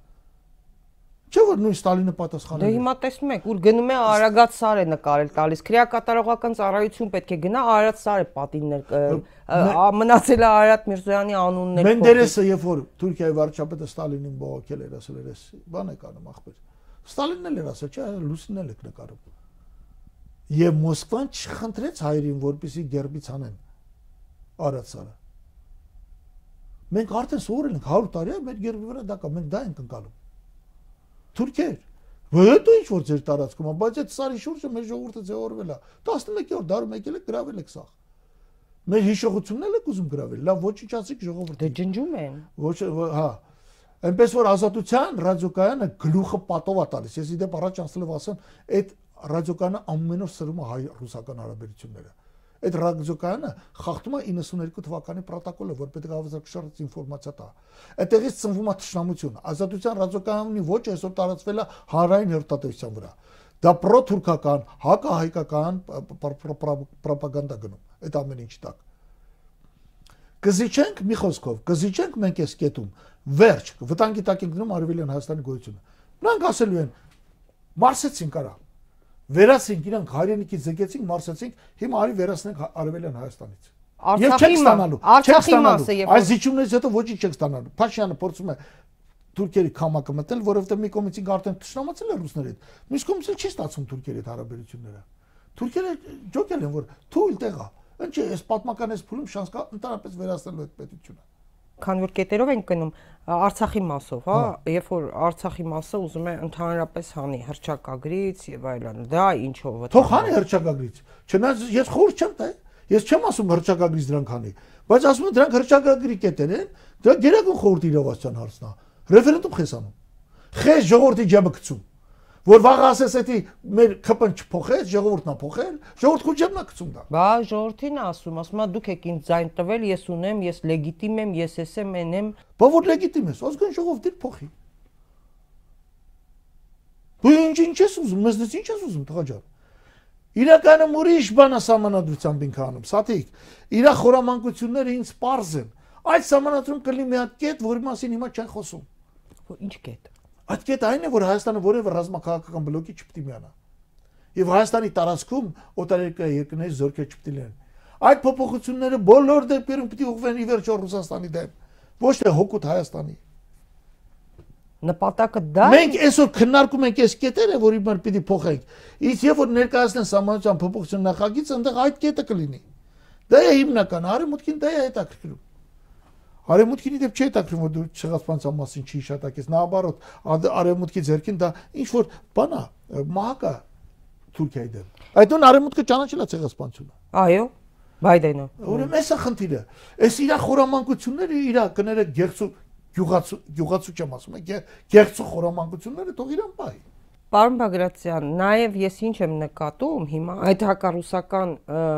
Չէ՞ որ նույն Ստալինը պատասխանել է։ Դե հիմա տեսնում եք, ուր գնում է Արագած Սար է նկարել տալիս, քրեակատարողական ծառայություն պետք է գնա, Արարատ Սար է պատիններ, մնացել է Արարատ Միրզոյանի անունն էլ։ Մենդերեսը, երբ որ Թուրքիայի վարչապետը Ստալինին բողոքել էր, ասել էր, բան եք անում ախպեր։ Ստալինն էլ էր ասել, չէ, Լուսինն էլ եք նկարում։ Եվ Մոսկվան չխնդրեց հայերին, որպեսզի գերբից անեն Արարատ Սարը։ Մենք արդեն սովորել ենք 100 տարի է մեր գերբի վրա դա կա, մենք դա ենք ընկալում։ Թուրքեր, հետո ինչ որ ձեր տարածքում, բայց այդ Սարի շուրջը մեր ժողովուրդը ձևավորվել է։ 11-րդ դարում եկել եք գրավել եք սա։ Մեր հիշողությունն էլ եք ուզում գրավել, լավ ոչնչացիք ժողովրդին։ Դե ջնջում են։ Ոչ, հա։ Այնպես որ Ազատության ռադիոկայանը գլուխը պատով է տալիս։ Ես իդեպ առաջ անցնելով ասեմ, այդ ռադիոկայանը ամեն օր սրում է հայ-ռուսական հարաբերությունները։ Այդ ռադիոկայանը խախտում է 92 թվականի պրոտոկոլը, որ պետք է հավասարակշռած ինֆորմացիա տա։ Այդտեղից ծնվում է թշնամություն։ Ազատության ռադիոկայանի ոճը այսօր տարածվել է հանրային հեռուստատեսության վրա։ Դա պրոթուրքական, հակահայկական պրոպագանդա գնում։ Այդ ամեն ինչի տակ։ Կզիջենք մի խոսքով, կզիջենք մենք այս կետում, վերջ, վտանգի տակ ենք գնում Արևելյան Հայաստանի գոյությունը։ Նրանք ասելու են, մարսեցինք արա։ Վերացինք իրանք հայրենիքից զգեցինք, մարսեցինք, հիմա արի վերացնենք Արևելյան Հայաստանից։ Եվ չեք ստանալու, Արցախի մասը եւ այս զիջումներից հետո ոչինչ չեք ստանալու։ Փաշինյանը փորձում է թուրքերի քամակը մտնել, որովհետեւ մի կողմից արդեն թշնամացել է ռուսների հետ։ Մյուս կողմից չի ստացվում թուրքերի հետ հարաբերությունները։ Թուրքերը ջոկել են, որ թույլ տեղա։ Ինչ է, այս պատմական այս փուլում շանս կա ընդհանրապես վերացնելու այդ պետությունը։ Քանի որ կետերով ենք գնում Արցախի մասով, հա, երբ որ Արցախի մասը ուզում է ընդհանրապես հանի հռչակագրից եւ այլն, դա ինչով է։ Թող հանի հռչակագրից։ Չնայած ես խորհուրդ չեմ տա, ես չեմ ասում հռչակագրից դրանք հանի, բայց ասում եմ դրանք հռչակագրի կետեր են, դա գերագույն խորհրդի իրավասության հարցն է։ Ռեֆերենդում խեսանում։ Խես ժողովրդի ջաբը գցում։ Որ վաղ ասես էդի մեր ԿՊ-ն չփոխեց, ժողովուրդն է փոխել, ժողովուրդը ջաբն է գցում դա։ Բա ժողովրդին ասում, ասում է դուք եք ինձ ձայն տվել, ես ունեմ, ես լեգիտիմ եմ, ես եմ, եմ։ Բա որ լեգիտիմ ես, ազգային ժողովուրդը փոխի։ Դու ինչ ես ուզում, մեզնից ինչ ես ուզում, տղա ջան։ Իրականում ուրիշ բան է համանadrությամբ ինքը անում, սաթիկ։ Իրա խորամանկությունները ինձ པարզ են։ Այդ համանadrում կլինի մի հատ կետ, որի մասին հիմա չեն խոսում։ Ինչ կետ։ Այդ կետը այն է, որ Հայաստանը որևէ ռազմաքաղաքական բլոկի չպետք է միանա։ Եվ Հայաստանի տարածքում օտարերկրյա երկրների զորքեր չպետք է լինեն։ Այդ փոփոխությունները բոլոր դեպքերում պետք է ուղղվեն ի վերջո Ռուսաստանի դեմ, ոչ թե հօգուտ Հայաստանի։ Նպատակը դա է։ Մենք այսօր քննարկում ենք այս կետերը, որի բան պիտի փոխենք։ Իսկ երբ որ ներկայացնեն սահմանության փոփոխություն նախագիծը, այնտեղ այդ կետը կլինի։ Դա է հիմնական, արևմուտքին դա է հետաքրքրում։ Արևմուտքին դեպ չի հետաքրքրում, որ դու ցեղասպանության մասին չի հիշատակես, նաաբարոտ, արևմուտքի ձեռքին դա ինչ որ բան է, մահակ է Թուրքիայի դեմ։ Այդուն արևմուտքը ճանաչել է ցեղասպանությունը։ Այո, Բայդենը։ Ուրեմն էսա խնդիրը։ Այս իր խորամանկությունները իր կները գեղցու գյուղացու չեմ ասում, գեղցու խորամանկությունները թող իրան բայ։ Պարոն Բագրատյան, նաև ես ինչ եմ նկատում հիմա այդ հակառուսական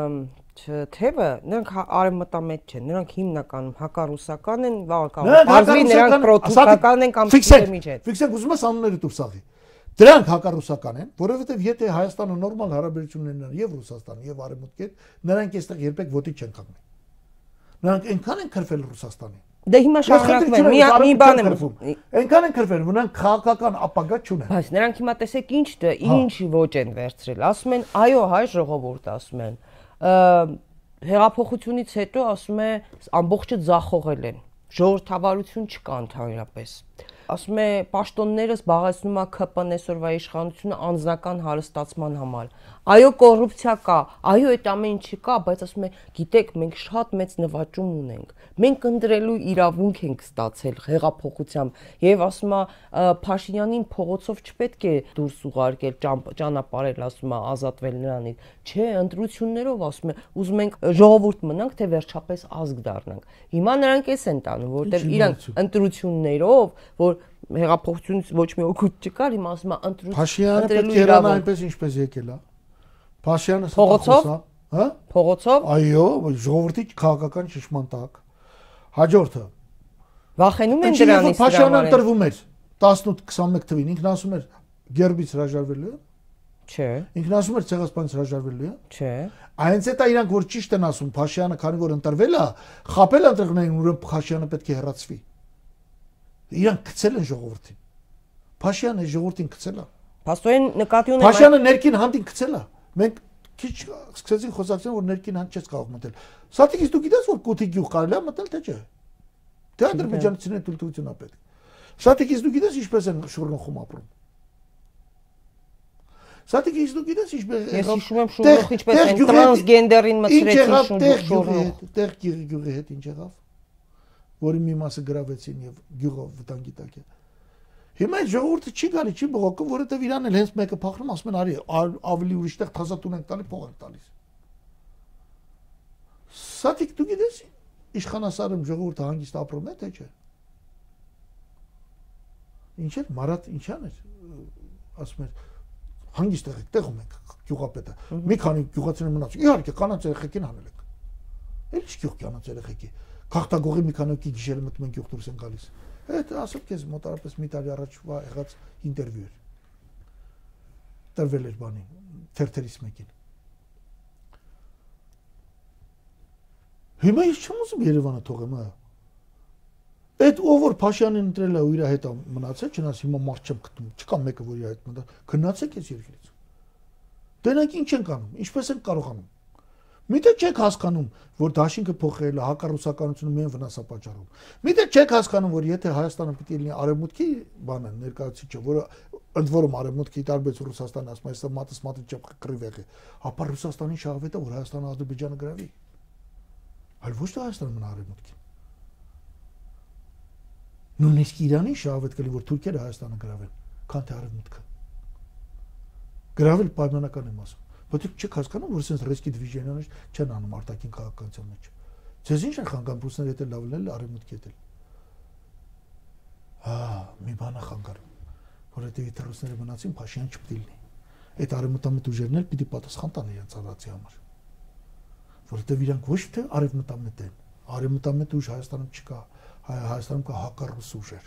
թևը, նրանք արևմտամետ չեն, նրանք հիմնականում հակառուսական են, բարձրի նրանք պրոթուրքական են կամ չեմ ինչ է։ Ֆիքսենք, ուզում ես անունները դուք սաղի։ Դրանք հակառուսական են, որովհետև եթե Հայաստանը նորմալ հարաբերություններ ունենան եւ Ռուսաստանը եւ Արևմուտքի հետ, նրանք այստեղ երբեք ոտի չեն կանգնի։ Նրանք այնքան են քրվել Ռուսաստանին։ Դե հիմա շարունակում են, մի բան եմ ասում։ Այնքան են քրվել, որ նրանք քաղաքական ապագա չունեն։ Բայց նրանք հիմա տեսեք ինչ ոճ են վերցրել։ Ասում են, այո, հայ ժողովուրդ, ասում են։ Հեղափոխությունից հետո ասում է ամբողջը ձախողել են։ Ժողովրդավարություն չկա ընդհանրապես։ Ասում է պաշտոնները զբաղեցնում է ԿՊ-ն այսօրվա իշխանությունը անձնական հարստացման համար։ Այո, կոռուպցիա կա, այո, այդ ամեն ինչի կա, բայց ասում է, գիտեք, մենք շատ մեծ նվաճում ունենք։ Մենք ընտրելու իրավունք ենք ստացել հեղափոխությամբ եւ ասում է Փաշինյանին փողոցով չպետք է դուրս ուղարկել, ճանապարհել, ասում է, ազատվել նրանից։ Չէ, ընտրություններով ասում է, ուզում ենք ժողովուրդ մնանք, թե վերջապես ազգ դառնանք։ Հիմա նրանք էս են տանում, որտեղ իրանք ընտրություններով, որ հեղափոխությունից ոչ մի օգուտ չկար, հիմա ասում է ընտրելու իրավունք այնպես ինչպես եկել է։ Փաշինյանը փողոցով, հա? Փողոցով։ Այո, ժողովրդի քաղաքական ճշմարտ տակ։ Հաջորդը։ Վախենում են դրանից։ Փաշինյանը ընտրվում էր 18-21 թվին, ինքն ասում էր գերբից հրաժարվելու է։ Չէ։ Ինքն ասում էր ցեղասպանից հրաժարվելու է։ Չէ։ Այնց է դա իրանք որ ճիշտ են ասում, Փաշինյանը քանի որ ընտրվել է, խապել է ընտրողներին, ուրեմն Փաշինյանը պետք է հեռացվի։ Իրանք գցել են ժողովրդին։ Փաշինյանը ժողովրդին գցել է։ Փաստորեն նկատի ունեմ Փաշինյանը ներքին հանդին գցել է։ Մենք քիչ սկսեցին խոսակցել, որ ներքին հանդ չես կարող մտել։ Սատիկից դու գիտես որ Կոթի գյուղ կարելի է մտել թե չէ։ Դե ադրբեջանցիների թույլտվություն է պետք։ Սատիկից դու գիտես ինչպես են Շուռնոխում ապրում։ Սատիկից դու գիտես ինչպես Ես հիշում եմ Շուռնոխ ինչպես են տրանսգենդերին մցրեցին Շուռնոխ։ Տեղ գյուղի հետ ինչ եղավ, որի մի մասը գրավեցին եւ գյուղը վտանգի տակ է։ Հիմա այդ ժողովուրդը չի գալի, չի բողոքում, որովհետև իրան էլ հենց մեկը փախնում, ասում են արի ավելի ուրիշտեղ թազատուն ենք տալի, փող ենք տալիս։ Սատիկ դու գիտես իշխանասարում ժողովուրդը հանգիստ ապրում է, թե չէ։ Ինչ էր Մարատ ինչան էր ասում էր հանգիստ եղեք, տեղում եք գյուղապետը։ Մի քանի գյուղացիներ մնացին։ Իհարկե, կանանց երեխեքին հանել եք։ Էլ ի՞նչ գյուղ կանանց երեխեքի։ Գաղտագողի մի քանի օքի գիշերը մտնում են գյուղ դուրս են գալիս։ Այդ ասեմ քեզ մոտարապես մի տարի առաջվա եղած ինտերվյու էր։ Տրվել էր բանի, թերթերից մեկին։ Հիմա ես չեմ ուզում Երևանը թողեմ, հա։ Այդ ով որ Փաշյանին ընտրել է ու իր հետ մնացել, չնայած հիմա մարդ չեմ գտնում, չկա մեկը որ իր հետ մնա, գնացեք այս երկրից։ Դրանք ինչ են կանում, ինչպես են կարողանում։ Միթե չեք հասկանում, որ դաշինքը փոխել է, հակառուսականությունը միայն վնաս է պատճառում։ Միթե չեք հասկանում, որ եթե Հայաստանը պիտի լինի արևմուտքի բանը, ներկայացուցիչը, որը ընդ որում արևմուտքի տարբերություն Ռուսաստանի, ասում է, մատը չեմ կռիվ եղի, ապա Ռուսաստանի շահվետը, որ Հայաստանը Ադրբեջանը գրավի։ Այլ ոչ թե Հայաստանը մնա արևմուտքին։ Նույնիսկ Իրանի շահվետ կլինի, որ թուրքերը Հայաստանը գրավեն, քան թե արևմուտքը։ Գրավել պայմանական եմ ասում։ Բայց չեք հասկանում, որ sense ռիսկի դիվիժեններ չեն անում արտաքին քաղաքականության մեջ։ Ձեզ ինչ են խանգարում ռուսները եթե լավ լինել, արևմուտքի հետ։ Մի բան է խանգարում, որովհետև եթե ռուսները մնացին, Փաշյան չպետք է լինի։ Այդ արևմտամետ ուժերն էլ պիտի պատասխան տան իրենց արածի համար։ Որովհետև իրանք ոչ թե արևմտամետ են, արևմտամետ ուժ Հայաստանում չկա, Հայաստանում կա հակառուս ուժեր։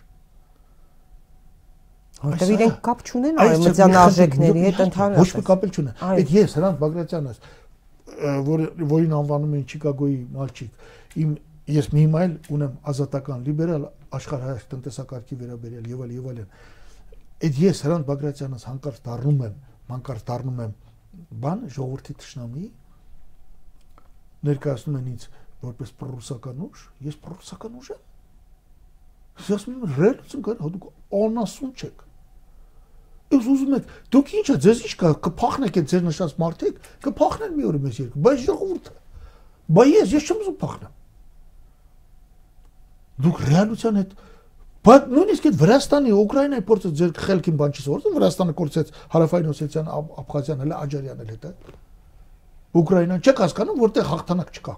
Որտեւ իրենք կապ չունեն արևմտյան արժեքների հետ ընդհանրապես։ Ոչ մի կապ չունեն։ Այդ ես Հրանտ Բագրատյանս, որին անվանում են Չիկագոյի մալչիկ, ես մի հիմա էլ ունեմ ազատական, լիբերալ աշխարհայացք տնտեսակարգի վերաբերյալ եւ այլն։ Այդ ես Հրանտ Բագրատյանս հանկարծ դառնում եմ բան ժողովրդի թշնամի, ներկայացնում են ինձ որպես պրոռուսական ուժ, ես պրոռուսական ուժ եմ։ Ես ասում եմ ռելացիոն կար, դուք անասուն չեք։ Ես ուզում եք, դուք ինչ է, ձեզ ինչ կա, կփախնեք այդ ձեր նշած մարդիկ, կփախնեն մի օր մեզ երկու, բայց ժողովուրդը։ Բայց ես չեմ ուզում փախնեմ։ Դուք ռեալության հետ, բայց նույնիսկ այդ Վրաստանի, Ուկրաինայի փորձը ձեր խելքին բան չի սովորում, Վրաստանը կորցրեց Հարավային Օսեթիան, Աբխազիան, հələ Աջարյանն էլ հետ է։ Ուկրաինան չեք հասկանում, որտեղ հաղթանակ չկա։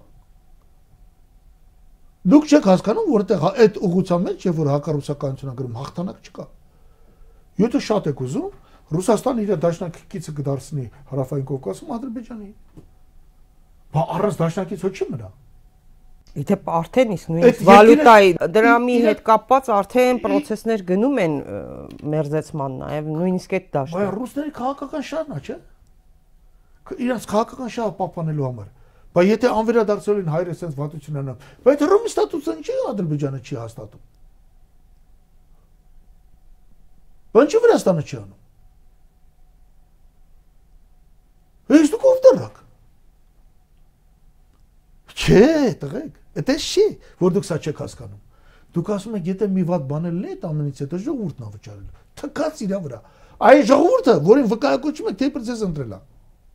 Դուք չեք հասկանում, որտեղ այդ ուղղության մեջ, եւ որ հակառուսականություն ագրում հաղթանակ չկա։ Եթե շատ եք ուզում, Ռուսաստանը իր դաշնակիցը կդարձնի Հարավային Կովկասում Ադրբեջանի։ Բա առանց դաշնակից ոչ չի մնա։ Եթե արդեն իսկ նույնիսկ վալյուտայի դրամի հետ կապված արդեն process-ներ գնում են մերձեցման նաեւ նույնիսկ այդ դաշտը։ Բայց ռուսների քաղաքական շահն է, չէ՞։ Իրանց քաղաքական շահը պահպանելու համար։ Բայց եթե անվերադարձել են հայրը sense վատություն անան, բայց Ռոմի ստատուսը ինչի Ադրբեջանը չի հաստատում։ Բան չի Վրաստանը չի անում։ Ես դուք ով դրակ։ Չէ, տղեկ, դա չի, որ դուք սա չեք հասկանում։ Դուք ասում եք, եթե մի վատ բան էլ է, ամենից հետո ժողովուրդն է վճարել։ Թքած իր վրա։ Այ ժողովուրդը, որին վկայակոչում եք, թե պրոցես ընտրել է։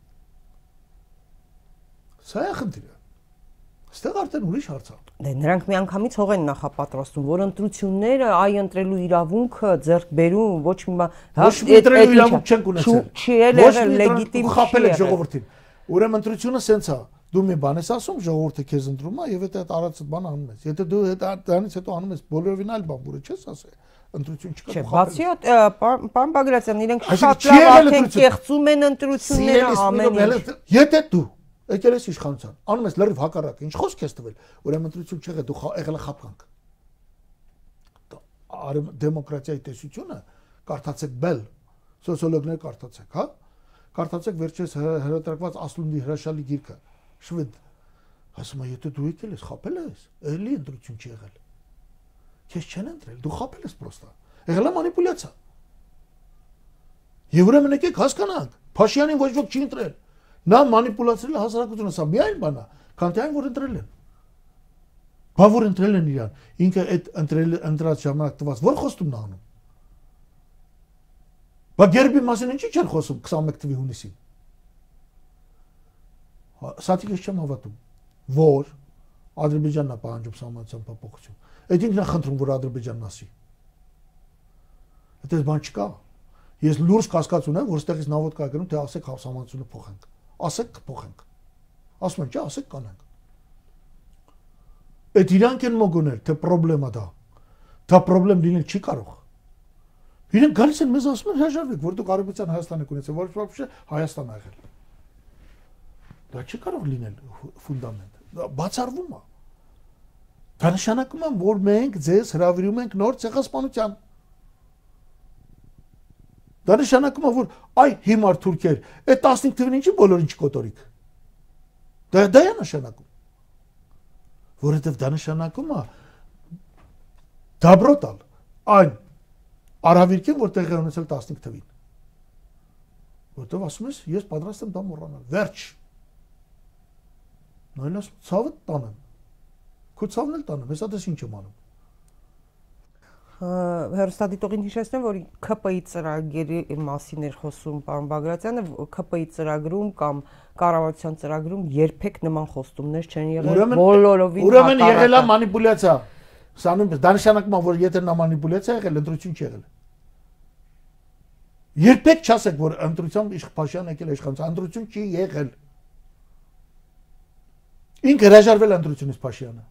Սա է խնդիրը։ Այստեղ արդեն ուրիշ հարց է։ Դե նրանք միանգամից հող են նախապատրաստում, որ ընտրությունները այ ընտրելու իրավունքը ձեռք բերում ոչ մի բան։ Ոչ մի ընտրելու իրավունք չենք ունեցել։ Չի եղել լեգիտիմ խաբել եք ժողովրդին։ Ուրեմն ընտրությունը սենց է։ Դու մի բան ես ասում, ժողովուրդը քեզ ընտրում է, եւ եթե այդ արածը բան անում ես։ Եթե դու դրանից հետո անում ես բոլորովին այլ բան, որը չես ասել, ընտրություն չկա։ Չէ, բացի պարոն Բագրատյան, իրենք շատ լավ արդեն կեղծում են ընտրությունները ամեն ինչ։ Եթե դու եկել ես իշխանության, անում ես լրիվ հակառակը, ինչ խոսք ես տվել, ուրեմն ընտրություն չեղել, դու եղել ես խափանք։ Դեմոկրատիայի տեսությունը կարդացեք Բել, սոցիոլոգներ կարդացեք, հա? Կարդացեք վերջերս հրատարակված Ասլունդի հրաշալի գիրքը, շվեդ։ Ասում է, եթե դու եկել ես, խափել ես, էլի ընտրություն չի եղել։ Քեզ չեն ընտրել, դու խափել ես պրոստա։ Եղել է մանիպուլյացիա։ Եվ ուրեմն եկեք հասկանանք, Փաշյանին ոչ ոք չի ընտրել։ Նա մանիպուլացրել է հասարակությունը, սա մի այլ բան է, քան թե այն որ ընտրել են։ Բա որ ընտրել են իրան, ինքը այդ ընտրած ժամանակ տված որ խոստումն է անում։ Բա գերբի մասին ինչի չեն խոսում 21 թվականի հունիսին։ Սատիկ ես չեմ հավատում, որ Ադրբեջանն է պահանջում սահմանության փոփոխություն։ Այդ ինքն է խնդրում, որ Ադրբեջանն ասի։ Այդպես բան չկա։ Ես լուրջ կասկած ունեմ, որ ստեղից նավոդ կա գնում, թե ասեք սահմանությունը փոխենք։ Ասեք կփոխենք։ Ասում են, չէ, ասեք կանենք։ Այդ իրանք են մոգոնել, թե պրոբլեմա դա։ Դա պրոբլեմ լինել չի կարող։ Իրենք գալիս են մեզ ասում են հրաժարվեք, որ դուք Արևմտյան Հայաստանը կունեցեք, որ вообще Հայաստան ա եղել։ Դա չի կարող լինել ֆունդամենտ։ Դա բացառվում է։ Դա նշանակում է, որ մենք ձեզ հրավիրում ենք նոր ցեղասպանության։ Դա նշանակում է, որ այ հիմար թուրքեր, այդ 15 թվին ինչի բոլորին չկոտորիկ։ Դա է նշանակում։ Որովհետև դա նշանակում է դաբրոտալ այն արհավիրքին, որ տեղի ունեցել 15 թվին։ Որտեվ ասում ես, ես պատրաստ եմ դա մոռանալ։ Վերջ։ Նույն ասում, ցավը տանեմ։ Քո ցավն էլ տանեմ, հեսա դες ինչ եմ անում։ Հերոստատիտողին հիշեցնեմ, որ ՔՊ-ի ծրագրի մասին էր խոսում պարոն Բագրատյանը, ՔՊ-ի ծրագրում կամ կառավարության ծրագրում երբեք նման խոստումներ չեն եղել, բոլորովին ուրեմն եղել է մանիպուլյացիա։ Սա նույնպես դա նշանակում է, որ եթե նա մանիպուլյացիա եղել, ընտրություն չի եղել։ Երբեք չասեք, որ ընտրությամբ Փաշինյանը եկել է իշխանության, ընտրություն չի եղել։ Ինքը հրաժարվել է ընտրությունից Փաշինյանը։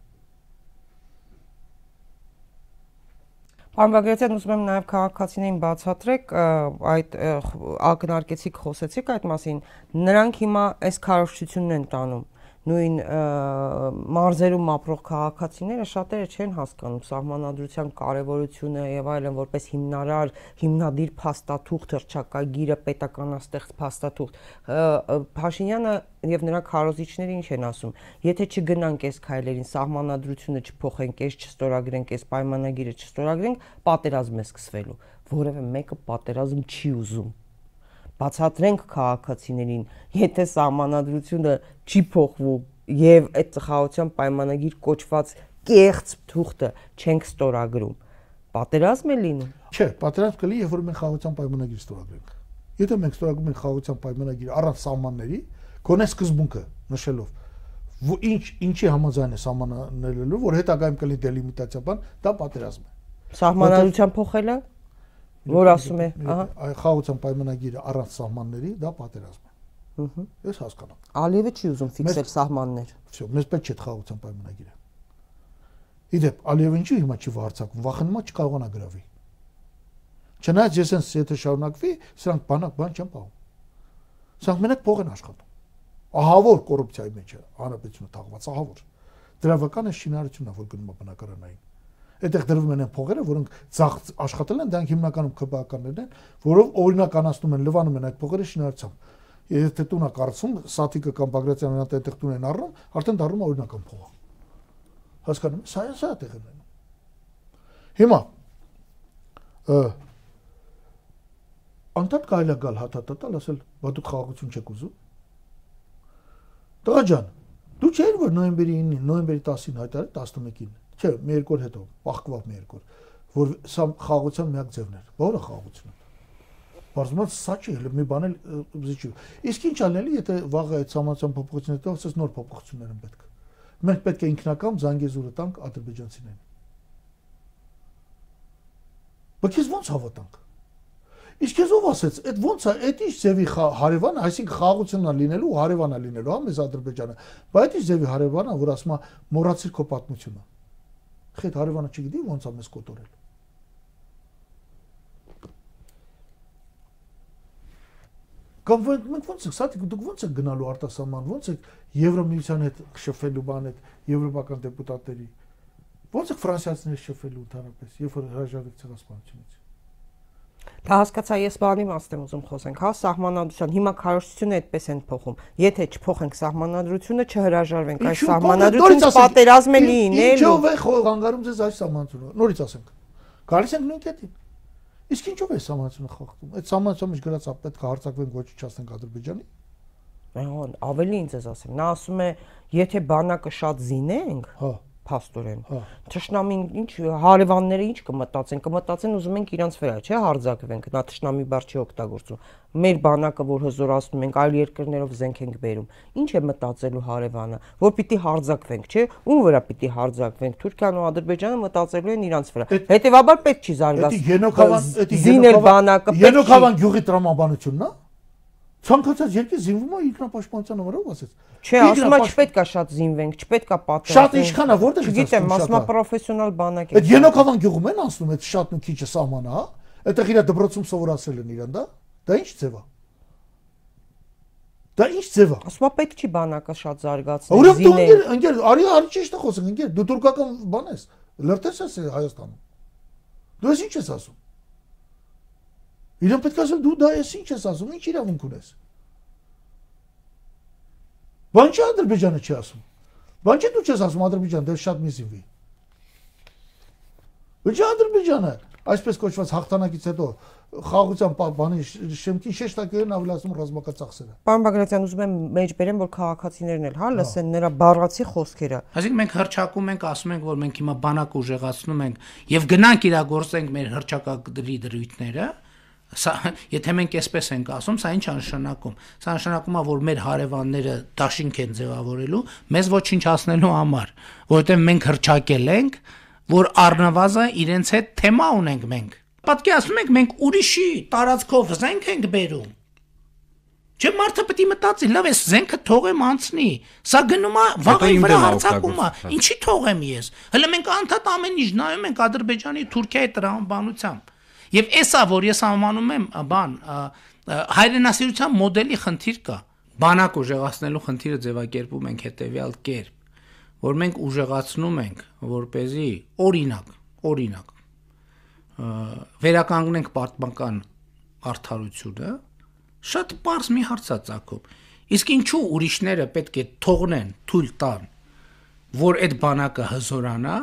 Պարոն Բագրատյան, ուզում եմ նաև քաղաքացիներին բացատրեք, այդ ակնարկեցիք, խոսեցիք այդ մասին, նրանք հիմա այս քարոզչությունն են տանում, նույն մարզերում ապրող քաղաքացիները շատերը չեն հասկանում սահմանադրության կարևորությունը եւ այլն, որպես հիմնադիր փաստաթուղթ, հռչակագիրը, պետականաստեղծ փաստաթուղթ։ Փաշինյանը եւ նրա քարոզիչները ինչ են ասում, եթե չգնանք այս քայլերին, սահմանադրությունը չփոխենք, այս չստորագրենք, այս պայմանագիրը չստորագրենք, պատերազմ է սկսվելու, որևէ մեկը պատերազմ չի ուզում։ Բացատրենք քաղաքացիներին, եթե սահմանադրությունը չի փոխվում եւ այդ ծխախոտյան պայմանագիր կոչված կեղծ թուղթը չենք ստորագրում, պատերազմ է լինում։ Չէ, պատերազմ կլինի, երբ որ մենք խաղաղության պայմանագիր ստորագրենք։ Եթե մենք ստորագրում ենք խաղաղության պայմանագիր առանց սահմանների, գոնե սկզբունքը նշելով, ինչի համաձայն է սահմաններելու, որ հետագայում կլինի դելիմիտացիա բան, դա պատերազմ է։ Սահմանադրության փոխելը որ ասում է, ահա, խաղաղության պայմանագիրը առանց սահմանների, դա պատերազմ է։ Ես հասկանում։ Ալիևը չի ուզում ֆիքսել սահմաններ։ Всё, մեզ պետք չէ խաղաղության պայմանագիրը։ Իդեպ, Ալիևը ինչի հիմա չի վարձակվում, վախենում է չկարողանա գրավի։ Չնայած ես ես եթե շարունակվի, սրանք բան չեն պահում։ Սրանք մենակ փող են աշխատում։ Ահավոր կոռուպցիայի մեջ է հանրապետությունը թաղված, ահավոր։ Դրավական է շինարարությունն է, որ գնում է բնակարանային։ Այդտեղ դրվում են փողերը, որոնք ցախ աշխատել են, դրանք հիմնականում ԿԲ-ականներն են, որով օրինականացնում են, լվանում են այդ փողերը շինարարությամբ։ Եթե տուն է կառուցում, Սաթիկը կամ Բագրատյանն այդտեղ տուն են առնում, արդեն դառնում է օրինական փող։ Հասկանում եք, սա է տեղի ունենում։ Հիմա անդադ կարելի է գալ հաթաթատալ, ասել, բա դուք խաղաղություն չեք ուզում։ Տղա ջան, դու չէր որ նոյեմբերի 9-ին, նոյեմբերի 10-ին հայտարարել 11-ին։ Չէ, մի երկու օր հետո, բախկվավ մի երկու օր, որ սա խաղաղության միակ ձևն էր։ Որը խաղաղությունը։ Բարձրացած սա չի, մի բան էլ զիջի։ Իսկ ինչ անելի, եթե վաղը այդ համացան փոփոխությունները տա, ասես նոր փոփոխություններ են պետք։ Մենք պետք է ինքնական Զանգեզուրը տանք ադրբեջանցիներին։ Բայց ես ո՞նց հավատանք։ Իսկ ես ով ասեց, այդ ո՞նց է, այդ ինչ ձևի հարևան, այսինքն խաղաղությունն է լինելու, հարևան է լինելու, հա, մեզ Ադրբեջանը։ Բայց այդ ինչ ձևի հարևան է, որ ասում է մոռացիր քո պատմությունը։ Խետ հարևանը չգիտի ո՞նց է մեզ կոտորել։ Կամ մենք ո՞նց ենք, սա դուք ո՞նց եք գնալու արտասահման, ո՞նց եք Եվրոմիության հետ շփվելու բան հետ, եվրոպական դեպուտատների։ Ո՞նց եք ֆրանսիացիների շփվելու ընդհանրապես, երբ որ հրաժարվեք ցեղասպանությունից։ Դա հասկացա, ես բանի մասն եմ ուզում խոսենք, հա, սահմանադրության։ Հիմա քարոզչությունը այդպես են փոխում։ Եթե չփոխենք սահմանադրությունը, չհրաժարվենք այս սահմանադրությունից, պատերազմ է լինելու։ Ինչով է խանգարում ձեզ այս սահմանադրությունը։ Նորից ասենք։ Գալիս ենք նույն կետին։ Իսկ ինչով է սահմանադրությունը խախտում։ Այդ սահմանադրության մեջ գրած է պետք է հարձակվենք ոչինչ չասենք Ադրբեջանի։ Ավելի ինձ ասեմ, նա ասում է, եթե բանակը շատ զինենք, հա, փաստորեն։ Թշնամին ինչ հարևանները ինչ կմտածեն, ուզում ենք իրանց վրա, չէ, հարձակվենք, նա թշնամի բառ չի օգտագործում։ Մեր բանակը, որ հզորացնում ենք, այլ երկրներով զենք ենք բերում։ Ինչ է մտածելու հարևանը, որ պիտի հարձակվենք, չէ, ում վրա պիտի հարձակվենք։ Թուրքիան ու Ադրբեջանը մտածելու են իրանց վրա։ Հետևաբար պետք չի զարգացնել։ Ենոքավան գյուղի տրամաբանությունն է։ Ցանկացած երկիր զինվում է ինքնապաշտպանության համարով, ասեց։ Չէ, ասում է չպետք է շատ զինվենք, չպետք է պատերազմ։ Շատ ինչքան է, որտեղ չգիտեմ, մասնա պրոֆեսիոնալ բանակ է։ Այդ Ենոքավան գյուղում են անցնում այդ շատն ու քիչը սահմանը, հա։ Այդտեղ իր դպրոցում սովորացրել են իրան, դա ինչ ձև է։ Դա ինչ ձև է։ Ասում է պետք չի բանակը շատ զարգացնել։ Ուրեմն դու ընկեր, արի ճիշտ է խոսենք, ընկեր, դու թուրքական բան ես, լրտես ես Հայաստանում։ Դու ես ինչ ես ասում։ Իրեն պետք է ասել դու դա ես ինչ ես ասում, ինչ իրավունք ունես։ Բան չի Ադրբեջանը չի ասում։ Բան չի դու չես ասում Ադրբեջան, դե շատ մի զինվի։ Ոչ Ադրբեջանը, այսպես կոչված հաղթանակից հետո խաղաղության բանի շեմքին շեշտակերն ավելացնում ռազմակացախսերը։ Պարոն Բագրատյան, ուզում եմ մեջ բերեմ, որ քաղաքացիներն էլ, լսեն նրա բառացի խոսքերը։ Այսինքն մենք հրճակում ենք, ասում ենք, որ մենք հիմա բանակ ուժեղացնում ենք եւ գնանք իրագործենք մեր հրճակագրի դրույթները, սա եթե մենք այսպես ենք ասում, սա ինչ նշանակում։ Սա նշանակում է, որ մեր հարևանները դաշինք են ձևավորելու մեզ ոչնչացնելու համար, որովհետեւ մենք հրճակել ենք, որ առնվազն իրենց հետ թեմա ունենք մենք։ Պատկերացնում եք մենք ուրիշի տարածքով զենք ենք բերում։ Չէ, մարդը պետք է մտածի, լավ է, զենքը թողեմ անցնի։ Սա գնում է վաղի վրա հարձակում է։ Ինչի թողեմ ես։ Հələ մենք անդադ ամեն ինչ նայում ենք Ադրբեջանի, Թուրքիայի տրամաբանությամբ։ Եվ էսա, որ ես անվանում եմ բան, հայրենասիրության մոդելի խնդիր կա։ Բանակ ուժեղացնելու խնդիրը ձևակերպում ենք հետեւյալ կերպ, որ մենք ուժեղացնում ենք, որպեսզի օրինակ վերականգնենք պատմական արդարությունը, շատ պարզ մի հարց է ծագում։ Իսկ ինչու ուրիշները պետք է թողնեն, թույլ տան, որ այդ բանակը հզորանա,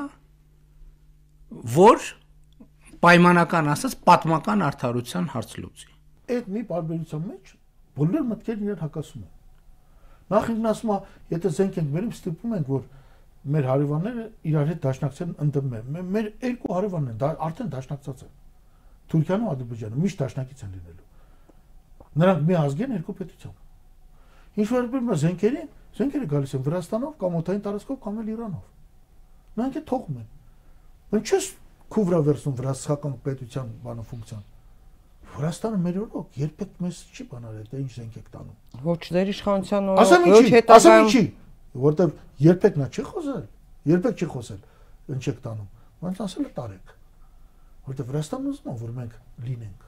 որ պայմանական ասած պատմական արդարության հարց լուծի։ Այդ մի բարբերության մեջ բոլոր մտքերն իրար հակասում են։ Նախ ինքն ասում է, եթե զենք ենք բերում, ստիպում ենք, որ մեր հարևանները իրար հետ դաշնակցեն ընդդիմեն։ Մեր երկու հարևաններ դա արդեն դաշնակցած են։ Թուրքիան ու Ադրբեջանը միշտ դաշնակից են լինելու։ Նրանք մի ազգ են երկու պետությամբ։ Ինչ որ բերում է զենքերը գալիս են Վրաստանով կամ օդային տարածքով կամ էլ Իրանով։ Նրանք է թողում են։ Մենք չես քուվրա վերցնում վրացական պետության բանը ֆունկցիան։ Վրաստանը մեր օրոք երբեք մեզ չի բանարել, դա ինչ զենք եք տանում։ Ոչ դեր իշխանության օրոք, ոչ հետագայում, որտեվ երբեք նա չի խոսել, երբեք չի խոսել, ինչ եք տանում։ Ոնց ասել է տարեք։ Որտեվ Վրաստանն ուզում է, որ մենք լինենք։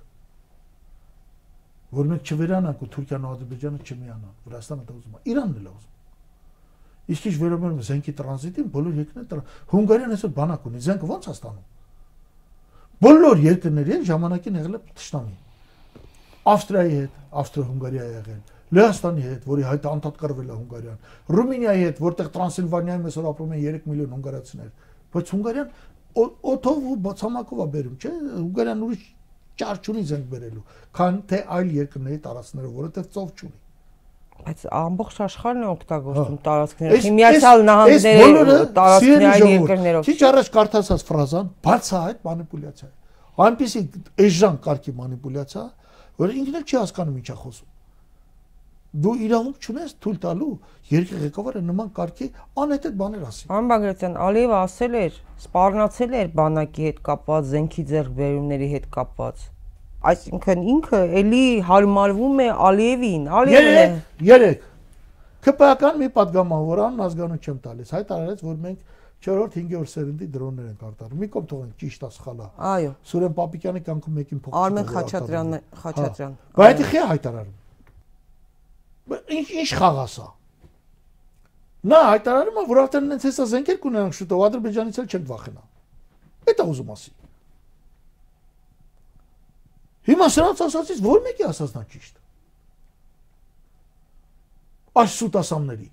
Որ մենք չվերանանք ու Թուրքիան ու Ադրբեջանը չմիանան։ Վրաստանը դա ուզում է, Իրանն էլ ուզում։ Իսկ ինչ վերաբերում է զենքի տրանզիտին, բոլոր երկրները Հունգարիան այսօր բանակ ունի, զենքը ո՞նց է ստանում։ Բոլոր երկրների հետ ժամանակին եղել է թշնամի։ Ավստրիայի հետ, Ավստրիա-Հունգարիա եղել, Լեհաստանի հետ, որի հայտը անդադկրվել է Հունգարիան, Ռումինիայի հետ, որտեղ Տրանսիլվանիայում այսօր ապրում են 3 միլիոն հունգարացիներ, բայց Հունգարիան օթով ու բացամակով է բերում, չէ՞, Հունգարիան ուրիշ ճար չունի զենք բերելու, քան թե այլ երկրների տարածքները, որովհետև ծով չունի։ Բայց ամբողջ աշխարհն է օգտագործում տարածքները։ Միացյալ Նահանգները տարածքների այլ երկրներով։ Քիչ առաջ կարդացած ֆրազան բացահայտ մանիպուլյացիա է։ Այնպեսի էժան կարգի մանիպուլյացիա, որ ինքն էլ չի հասկանում ինչ է խոսում։ Դու իրավունք չունես թույլ տալու երկրի ղեկավարը նման կարգի անհետեթ բաներ ասի։ Պարոն Բագրատյան, Ալիևը ասել էր, սպառնացել էր բանակի հետ կապված, զենքի ձեռքբերումների հետ կապված։ Այսինքն ինքը էլի հարմարվում է Ալիևին, Ալիևն է։ 3 ԿՊԱ-ական մի падգամավորան ազգանուն չեմ տալիս, հայտարարեց, որ մենք 4-րդ, 5-րդ սերնդի դրոններ ենք արտադրում։ Մի կողմ թողենք ճիշտ է, սխալ է։ Այո։ Սուրեն Պապիկյանի կյանքում մեկին փոխ։ Արմեն Խաչատրյան։ Բայց դա չի հայտարարում։ Ինչ խաղաս է։ Նա հայտարարում է, որ արդեն նենց հեսա զենքեր կունենանք շուտով, Ադրբեջանից էլ չենք վախենա։ Դա ուզում ասի։ Հիմա սրանց ասածից որ մեկի ասածն է ճիշտ։ Այս սուտ ասամների։